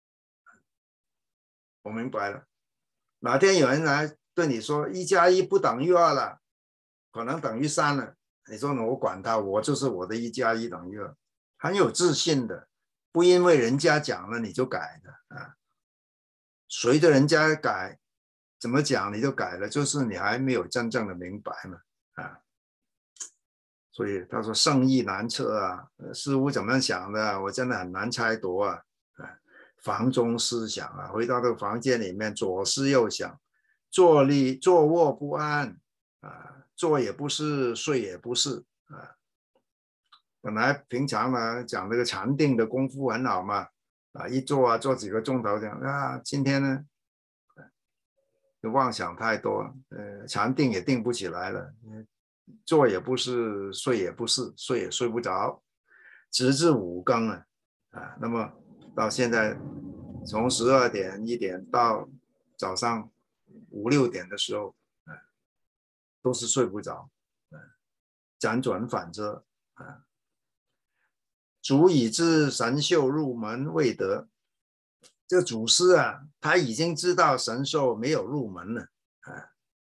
我明白了。哪天有人来对你说一加一不等于二了，可能等于三了，你说我管他，我就是我的一加一等于二，很有自信的，不因为人家讲了你就改的啊，随着人家改。怎么讲你就改了，就是你还没有真正的明白嘛啊，所以他说圣意难测啊，师父怎么想的，我真的很难猜度啊啊，房中思想啊，回到这个房间里面左思右想，坐立坐卧不安啊，坐也不是，睡也不是啊，本来平常呢讲这个禅定的功夫很好嘛啊，一坐啊坐几个钟头讲啊，今天呢。 就妄想太多，呃，禅定也定不起来了，坐也不是，睡也不是，睡也睡不着，直至五更啊，啊，那么到现在从十二点一点到早上五六点的时候，啊，都是睡不着，啊，辗转反侧啊，足以知神秀入门未得。这祖师啊，他已经知道神兽没有入门了啊。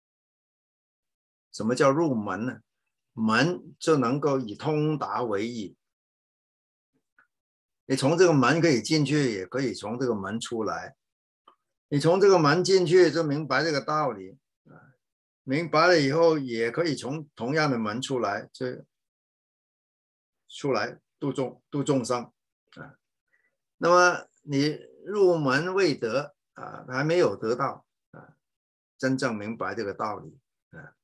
什么叫入门呢？门就能够以通达为意，你从这个门可以进去，也可以从这个门出来。你从这个门进去就明白这个道理，明白了以后，也可以从同样的门出来，这出来度众度众生啊。那么你入门未得啊，还没有得到啊，真正明白这个道理啊，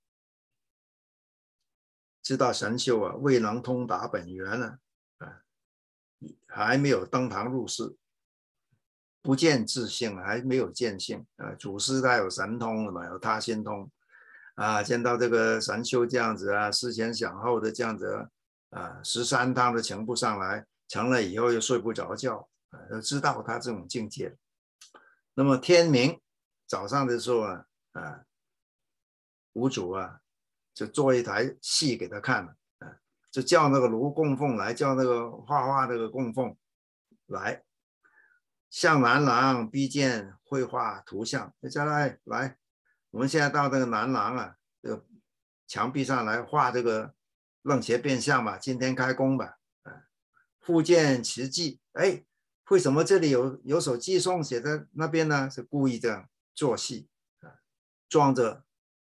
知道神秀啊未能通达本源呢啊，还没有登堂入室，不见自性，还没有见性啊。祖师他有神通了嘛，有他心通啊，见到这个神秀这样子啊，思前想后的这样子啊，十三趟都呈不上来，成了以后又睡不着觉。啊，都知道他这种境界。那么天明早上的时候啊，啊，五祖啊，就做一台戏给他看了，啊，就叫那个卢供奉来，叫那个画画那个供奉来，向南廊逼见绘画图像，叫来来，我们现在到这个南廊啊，这个墙壁上来画这个楞伽变相吧，今天开工吧，啊，复见奇迹，哎。为什么这里有有首寄颂写在那边呢？是故意这样做戏啊，装着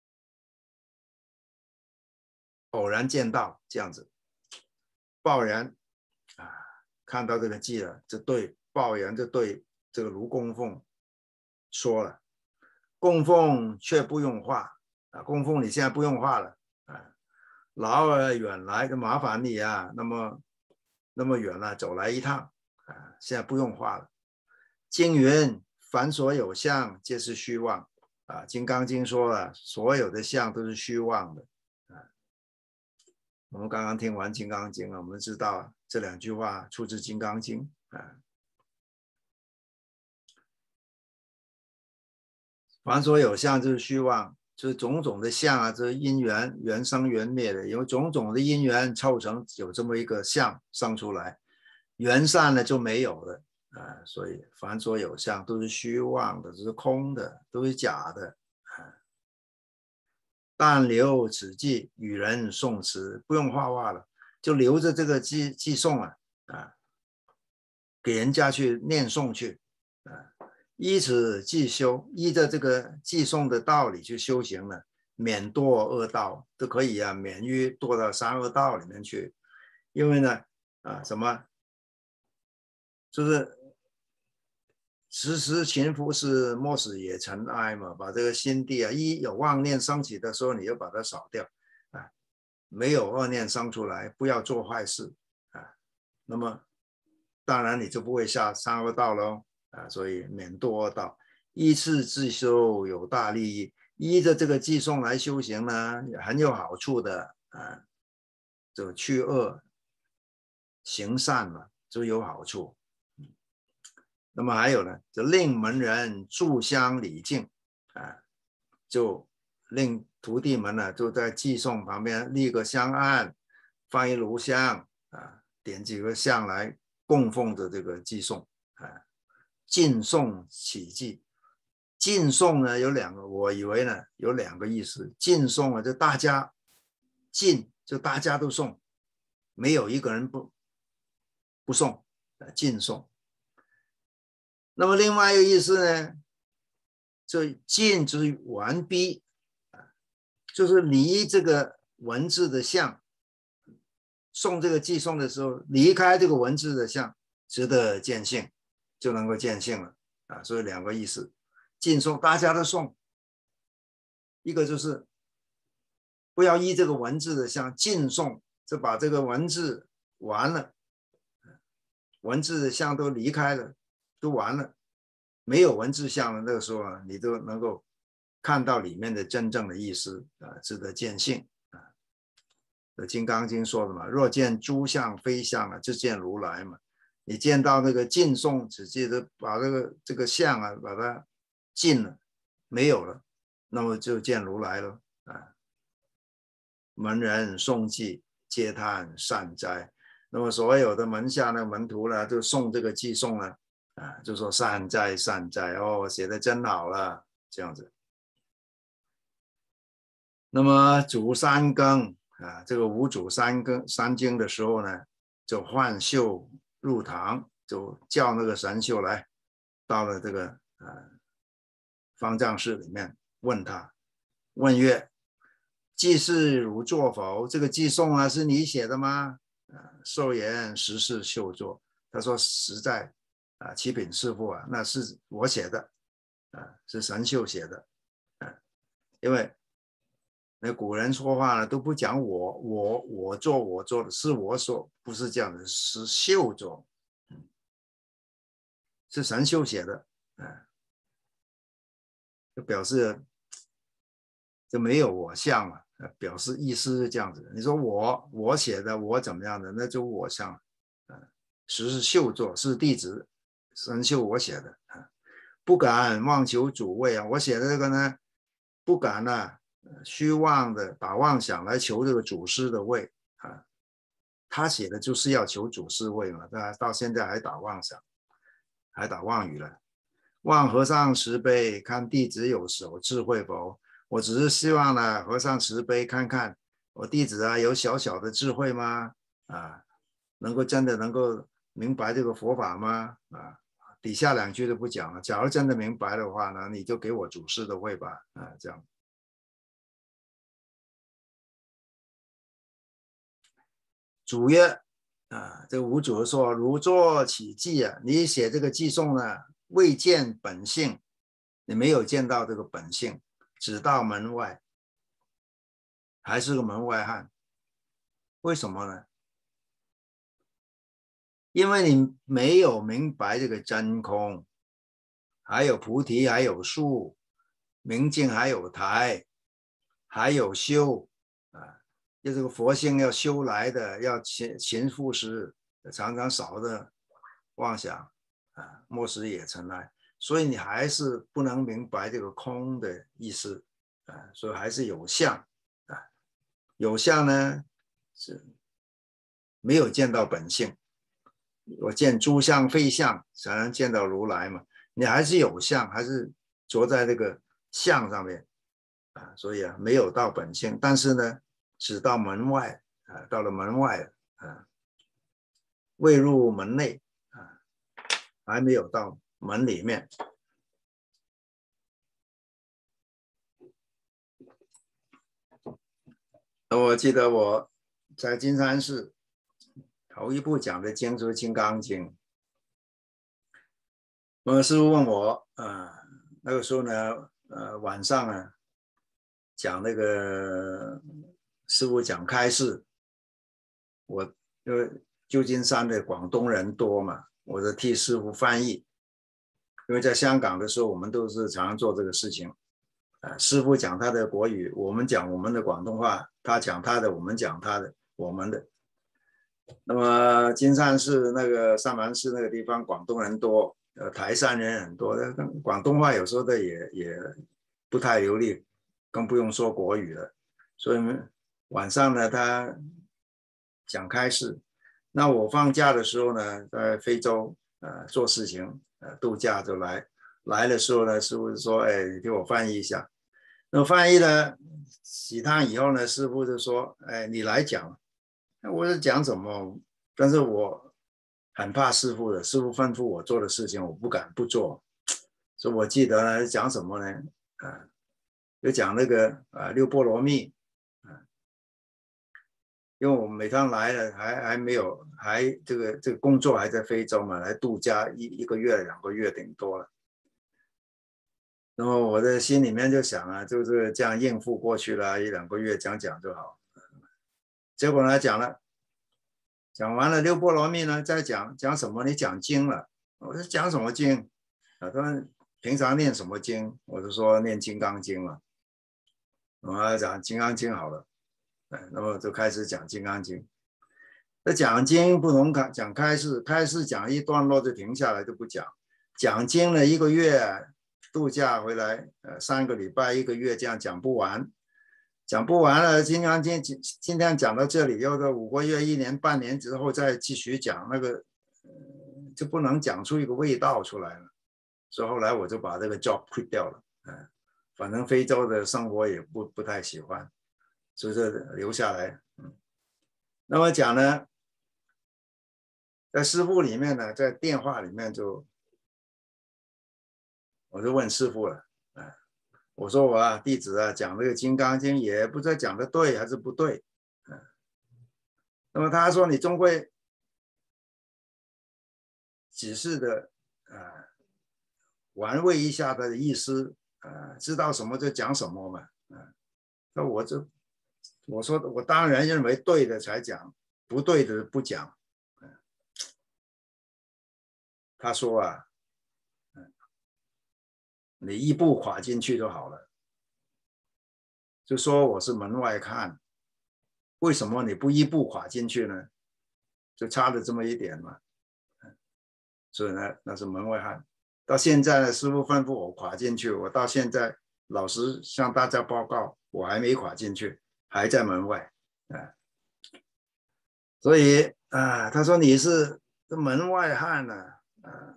偶然见到这样子。报然啊，看到这个记了，就对报然就对这个卢供奉说了：“供奉却不用画啊，供奉你现在不用画了啊，劳而远来，就麻烦你啊，那么那么远了，走来一趟啊，现在不用画了。”经云：“凡所有相，皆是虚妄。”啊，《金刚经》说了，所有的相都是虚妄的。啊，我们刚刚听完《金刚经》了，我们知道这两句话出自《金刚经》啊。凡所有相，就是虚妄，就是种种的相啊，这是因缘缘生缘灭的，有种种的因缘凑成有这么一个相生出来，缘散了就没有了。啊，所以凡所有相都是虚妄的，都是空的，都是假的。啊，但留此记与人诵词，不用画画了，就留着这个记记诵啊，啊，给人家去念诵去，啊，依此记修，依着这个记诵的道理去修行了，免堕恶道都可以啊，免于堕到三恶道里面去。因为呢，啊，什么，就是时时勤拂拭，莫使也尘埃嘛。把这个心地啊，一有妄念升起的时候，你就把它扫掉啊，没有恶念生出来，不要做坏事啊。那么当然你就不会下三恶道喽啊。所以免堕恶道，依次自修有大利益。依着这个寄诵来修行呢，很有好处的啊。就去恶行善嘛，就有好处。那么还有呢，就令门人炷香礼敬啊，就令徒弟们呢，就在寄诵旁边立个香案，放一炉香啊，点几个香来供奉着这个寄诵啊。敬诵起祭，敬诵呢有两个，我以为呢有两个意思。敬诵啊，就大家敬，就大家都诵，没有一个人不不诵啊，敬诵。那么另外一个意思呢，这尽之完毕，就是离这个文字的相，诵这个寄诵的时候，离开这个文字的相，值得见性，就能够见性了啊。所以两个意思，尽诵大家都诵，一个就是不要依这个文字的相，尽诵就把这个文字完了，文字的相都离开了，都完了。没有文字相的那个时候啊，你都能够看到里面的真正的意思啊，值得见性啊。《金刚经》说的嘛，若见诸相非相啊，就见如来嘛。你见到那个尽送，只记得把这个这个相啊，把它尽了，没有了，那么就见如来了啊。门人诵记，皆叹善哉。那么所有的门下的门徒呢，就诵这个偈颂呢，啊，就说善哉善哉哦，写的真好了，这样子。那么主三更啊，这个五主三更三更的时候呢，就唤秀入堂，就叫那个神秀来，到了这个呃方丈室里面，问他，问曰：偈是汝作否？这个偈颂啊，是你写的吗？啊，寿言实是秀作。他说实在啊，启禀师父啊，那是我写的啊，是神秀写的啊，因为那古人说话呢都不讲我我我做我做的，是我说，不是这样的，是秀做，是神秀写的啊，就表示就没有我相了。表示意思是这样子的，你说我我写的我怎么样的，那就我相，呃，实是秀作，是弟子神秀我写的，呃，不敢妄求主位啊，我写的这个呢，不敢呢、啊、虚妄的打妄想来求这个祖师的位啊，他写的就是要求祖师位嘛，他到现在还打妄想，还打妄语了。望和尚慈悲，看弟子有手智慧否？我只是希望呢，和尚慈悲，看看我弟子啊有小小的智慧吗？啊，能够真的能够明白这个佛法吗？啊，底下两句都不讲了。假如真的明白的话呢，你就给我祖师的位吧。啊，这样。主曰：啊，这个五祖说，汝作起偈啊，你写这个偈颂呢，未见本性，你没有见到这个本性。只到门外，还是个门外汉。为什么呢？因为你没有明白这个真空，还有菩提，还有树，明镜还有台，还有修啊，就这个佛性要修来的，要勤勤复施，常常少的妄想啊，莫使也尘埃。所以你还是不能明白这个空的意思啊，所以还是有相啊，有相呢是没有见到本性。我见诸相非相，才能见到如来嘛。你还是有相，还是着在这个相上面啊，所以啊没有到本性。但是呢，只到门外啊，到了门外啊，未入门内啊，还没有到门里面。我记得我在金山寺头一部讲的经就是《金刚经》。我师父问我，呃，那个时候呢，呃，晚上呢，讲那个师父讲开示，我因为旧金山的广东人多嘛，我就替师父翻译。因为在香港的时候，我们都是常常做这个事情。呃，师父讲他的国语，我们讲我们的广东话，他讲他的，我们讲他的，我们的。那么金山寺那个上南寺那个地方，广东人多，呃，台山人很多，广东话有时候的也也不太流利，更不用说国语了。所以晚上呢，他讲开示。那我放假的时候呢，在非洲呃做事情，呃度假就来。来的时候呢，师父就说：“哎，你给我翻译一下。”那翻译呢，几趟以后呢，师父就说：“哎，你来讲。”我是讲什么？但是我很怕师父的，师父吩咐我做的事情，我不敢不做。所以我记得呢，讲什么呢？啊，就讲那个啊六波罗蜜啊，因为我们每趟来了还还没有，还这个这个工作还在非洲嘛，来度假一一个月两个月顶多了。然后我的心里面就想啊，就是这样应付过去了，一两个月讲讲就好。结果呢，讲了，讲完了六波罗蜜呢，再讲讲什么？你讲经了。我说讲什么经？啊，他们平常念什么经？我就说念《金刚经》了。我要讲《金刚经》好了，那么就开始讲《金刚经》。那讲经不同讲开示，开示讲一段落就停下来就不讲。讲经呢，一个月度假回来，呃，三个礼拜一个月这样讲不完，讲不完了。《金刚经》今天讲到这里，要个五个月、一年、半年之后再继续讲，那个、呃、就不能讲出一个味道出来了。所以后来我就把这个 job quit 掉了，嗯，反正非洲的生活也不不太喜欢，所以就留下来。嗯，那么讲呢，在师父里面呢，在电话里面就，我就问师父了，嗯，我说我啊弟子啊讲这个《金刚经》也不知道讲的对还是不对，嗯，那么他说你终会只是的，呃。玩味一下的意思，呃，知道什么就讲什么嘛，呃，那我就我说我当然认为对的才讲，不对的不讲。呃、他说啊，呃，你一步跨进去就好了，就说我是门外汉，为什么你不一步跨进去呢？就差了这么一点嘛，呃、所以呢，那是门外汉。到现在呢，师父吩咐我跨进去，我到现在老实向大家报告，我还没跨进去，还在门外，啊，所以啊，他说你是门外汉呢，啊，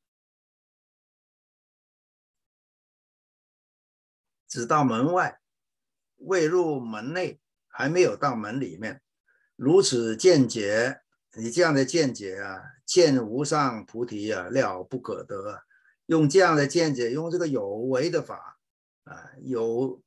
只到门外，未入门内，还没有到门里面，如此见解，你这样的见解啊，见无上菩提啊，了不可得啊。用这样的见解，用这个有为的法啊，有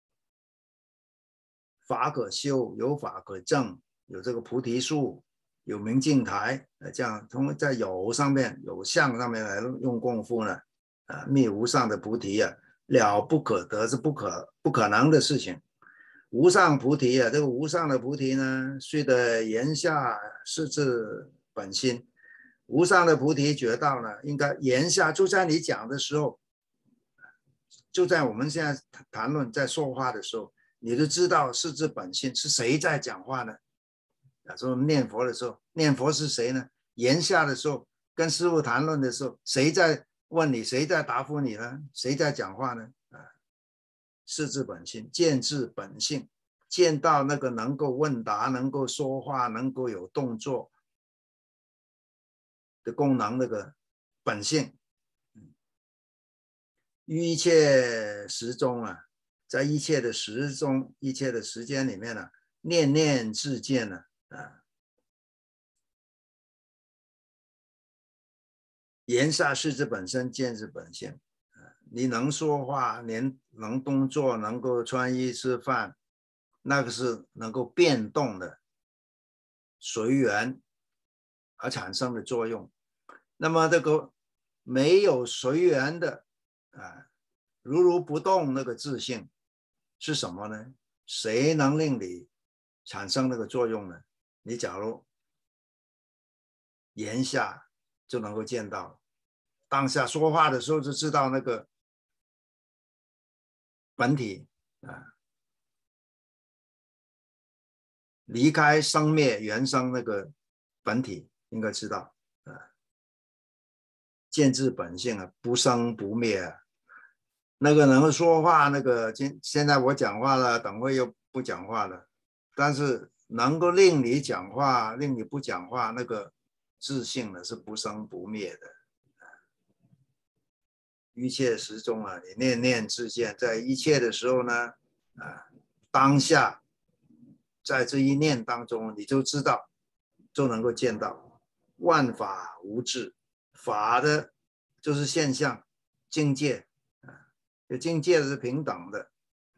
法可修，有法可证，有这个菩提树，有明镜台，这样从在有上面、有相上面来用功夫呢，啊，觅无上的菩提啊，了不可得，是不可不可能的事情。无上菩提啊，这个无上的菩提呢，虽得言下是自本心。无上的菩提觉道呢，应该言下就在你讲的时候，就在我们现在谈论在说话的时候，你就知道是自本性，是谁在讲话呢？啊，说念佛的时候，念佛是谁呢？言下的时候，跟师父谈论的时候，谁在问你，谁在答复你呢？谁在讲话呢？啊，是自本性，见自本性，见到那个能够问答、能够说话、能够有动作的功能，那个本性。于一切时中啊，在一切的时中，一切的时间里面呢、啊，念念自见呢、啊，啊，言下是之本身，见之本性。你能说话，能能动作，能够穿衣吃饭，那个是能够变动的，随缘而产生的作用。那么这个没有随缘的啊，如如不动那个自性是什么呢？谁能令你产生那个作用呢？你假如言下就能够见到，当下说话的时候就知道那个本体啊，离开生灭原生那个本体应该知道啊，见自本性啊，不生不灭啊。那个能够说话，那个今现在我讲话了，等会又不讲话了，但是能够令你讲话，令你不讲话，那个自性呢是不生不灭的。一切时中啊，你念念自见，在一切的时候呢，啊，当下，在这一念当中，你就知道，就能够见到万法无自，法的就是现象、境界。有境界是平等的，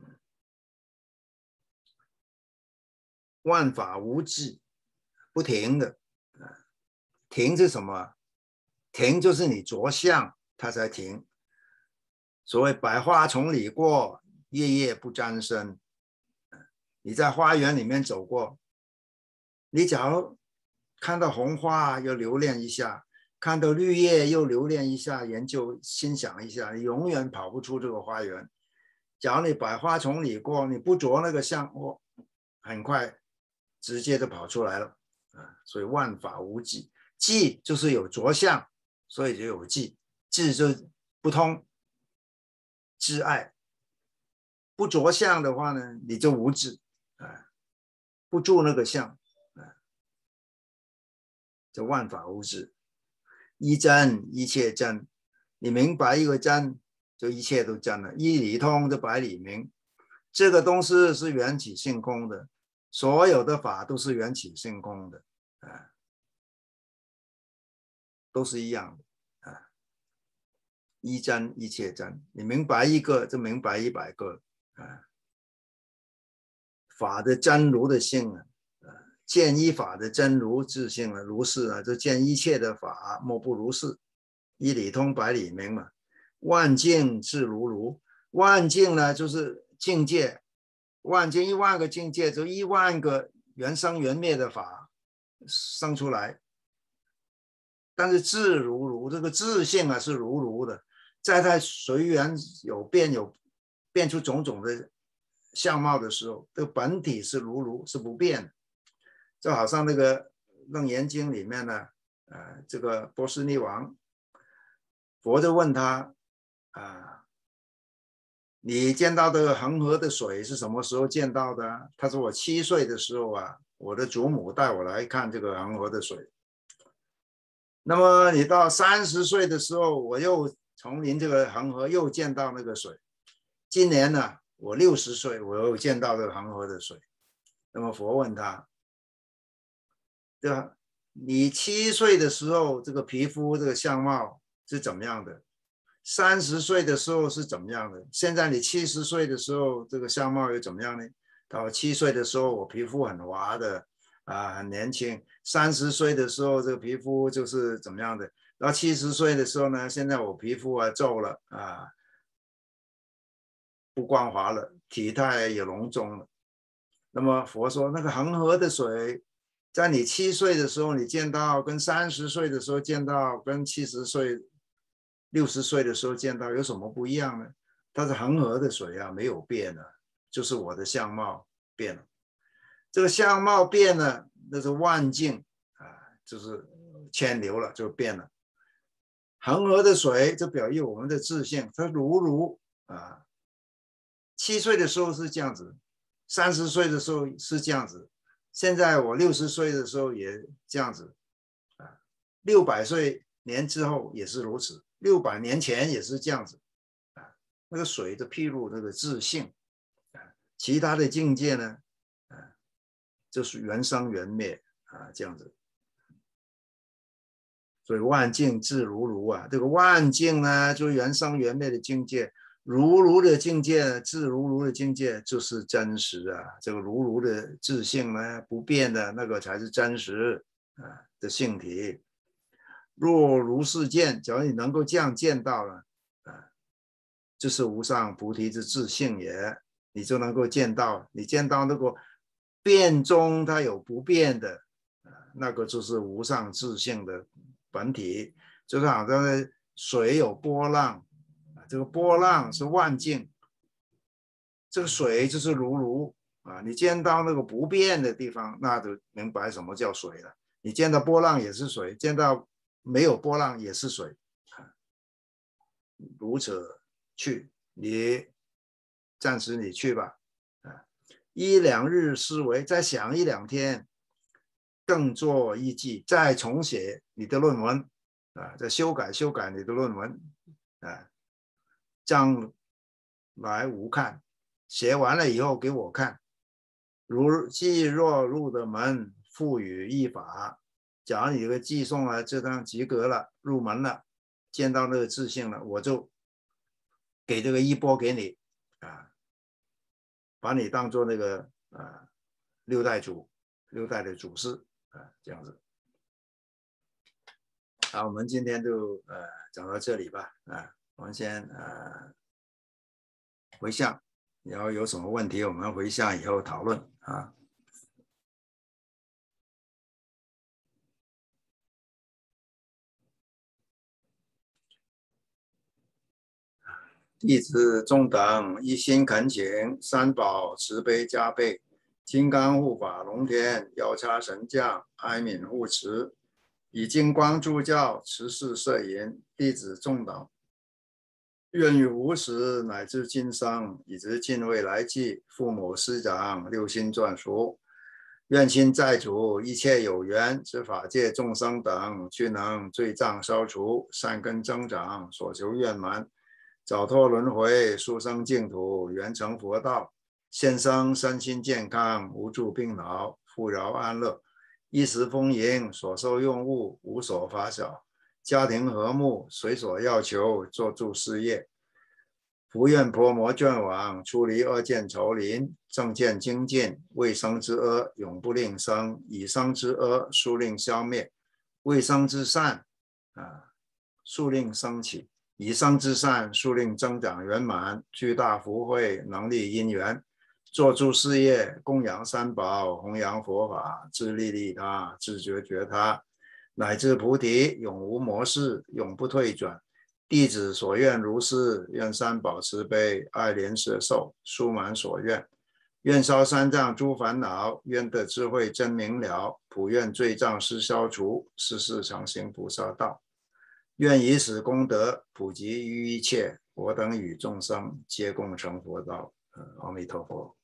万法无自，不停的。停是什么？停就是你着相，它才停。所谓百花丛里过，夜夜不沾身。你在花园里面走过，你假如看到红花，要留恋一下， 看到绿叶又留恋一下，研究欣赏一下，你永远跑不出这个花园。假如你百花丛里过，你不着那个相，哦，很快直接就跑出来了啊！所以万法无际，际就是有着相，所以就有际，际就不通，知爱。不着相的话呢，你就无智啊，不住那个相啊，就万法无智。一真一切真，你明白一个真，就一切都真了。一理通就百理明，这个东西是缘起性空的，所有的法都是缘起性空的啊，都是一样的啊。一真一切真，你明白一个就明白一百个啊。法的真如的性啊，见一法的真如自性啊，如是啊，就见一切的法莫不如是。一理通百理明嘛，万境自如如。万境呢，就是境界，万境一万个境界，就一万个缘生缘灭的法生出来。但是自如如，这个自性啊是如如的，在它随缘有变有变出种种的相貌的时候，这个本体是如如，是不变的。就好像那个《楞严经》里面呢，呃，这个波斯匿王，佛就问他啊，你见到的恒河的水是什么时候见到的？他说我七岁的时候啊，我的祖母带我来看这个恒河的水。那么你到三十岁的时候，我又从您这个恒河又见到那个水。今年呢，我六十岁，我又见到这个恒河的水。那么佛问他，对吧？你七岁的时候，这个皮肤这个相貌是怎么样的？三十岁的时候是怎么样的？现在你七十岁的时候，这个相貌又怎么样呢？到七岁的时候，我皮肤很滑的啊，很年轻。三十岁的时候，这个皮肤就是怎么样的？到七十岁的时候呢，现在我皮肤啊皱了啊，不光滑了，体态也隆重了。那么佛说，那个恒河的水，在你七岁的时候你见到，跟三十岁的时候见到，跟七十岁、六十岁的时候见到有什么不一样呢？它是恒河的水啊，没有变的，就是我的相貌变了。这个相貌变了，那是万境啊，就是迁流了，就变了。恒河的水就表示我们的自性，它如如啊，七岁的时候是这样子。三十岁的时候是这样子，现在我六十岁的时候也这样子，啊，六百岁年之后也是如此，六百年前也是这样子，啊，那个水的披露那个自性，啊，其他的境界呢，啊，就是缘生缘灭啊，这样子，所以万境自如如啊，这个万境呢，就是缘生缘灭的境界。如如的境界，自如如的境界就是真实啊！这个如如的自性呢，不变的那个才是真实啊的性体。若如是见，只要你能够这样见到了啊，就是无上菩提之自性也，你就能够见到，你见到那个变中它有不变的啊，那个就是无上自性的本体，就是好像水有波浪。这个波浪是万境，这个水就是如如啊。你见到那个不变的地方，那就明白什么叫水了。你见到波浪也是水，见到没有波浪也是水，如此去，你暂时你去吧，啊，一两日思维，再想一两天，更做一记，再重写你的论文啊，再修改修改你的论文啊。将来无看，写完了以后给我看。如既若入的门，赋予一法。假如你这个寄送了，这张及格了，入门了，见到那个自性了，我就给这个一波给你啊，把你当做那个啊六代祖，六代的祖师啊，这样子。好，我们今天就呃讲到这里吧啊。我们先呃回向，然后有什么问题我们回向以后讨论啊。 弟子众等一心恳请三宝慈悲加倍，金刚护法龙天药叉神将哀悯护持，以金光助教持世摄引弟子众等，愿于无始乃至今生以至尽未来际，父母师长六亲眷属，愿亲债主一切有缘之法界众生等，均能罪障消除，善根增长，所求愿满，早脱轮回，速生净土，圆成佛道，现生身心健康，无诸病恼，富饶安乐，衣食丰盈，所受用物无所乏少，家庭和睦，随所要求，做诸事业。福愿婆魔眷往，出离恶见愁林，正见精进，未生之恶永不令生，已生之恶速令消灭，未生之善啊，速令升起，已生之善速令增长圆满，巨大福慧，能力因缘，做诸事业，供养三宝，弘扬佛法，自利利他，自觉觉他，乃至菩提，永无模式，永不退转。弟子所愿如是，愿三宝慈悲，爱怜摄受，殊满所愿。愿消三障诸烦恼，愿得智慧真明了，普愿罪障失消除，世世常行菩萨道。愿以此功德普及于一切，我等与众生皆共成佛道。阿弥陀佛。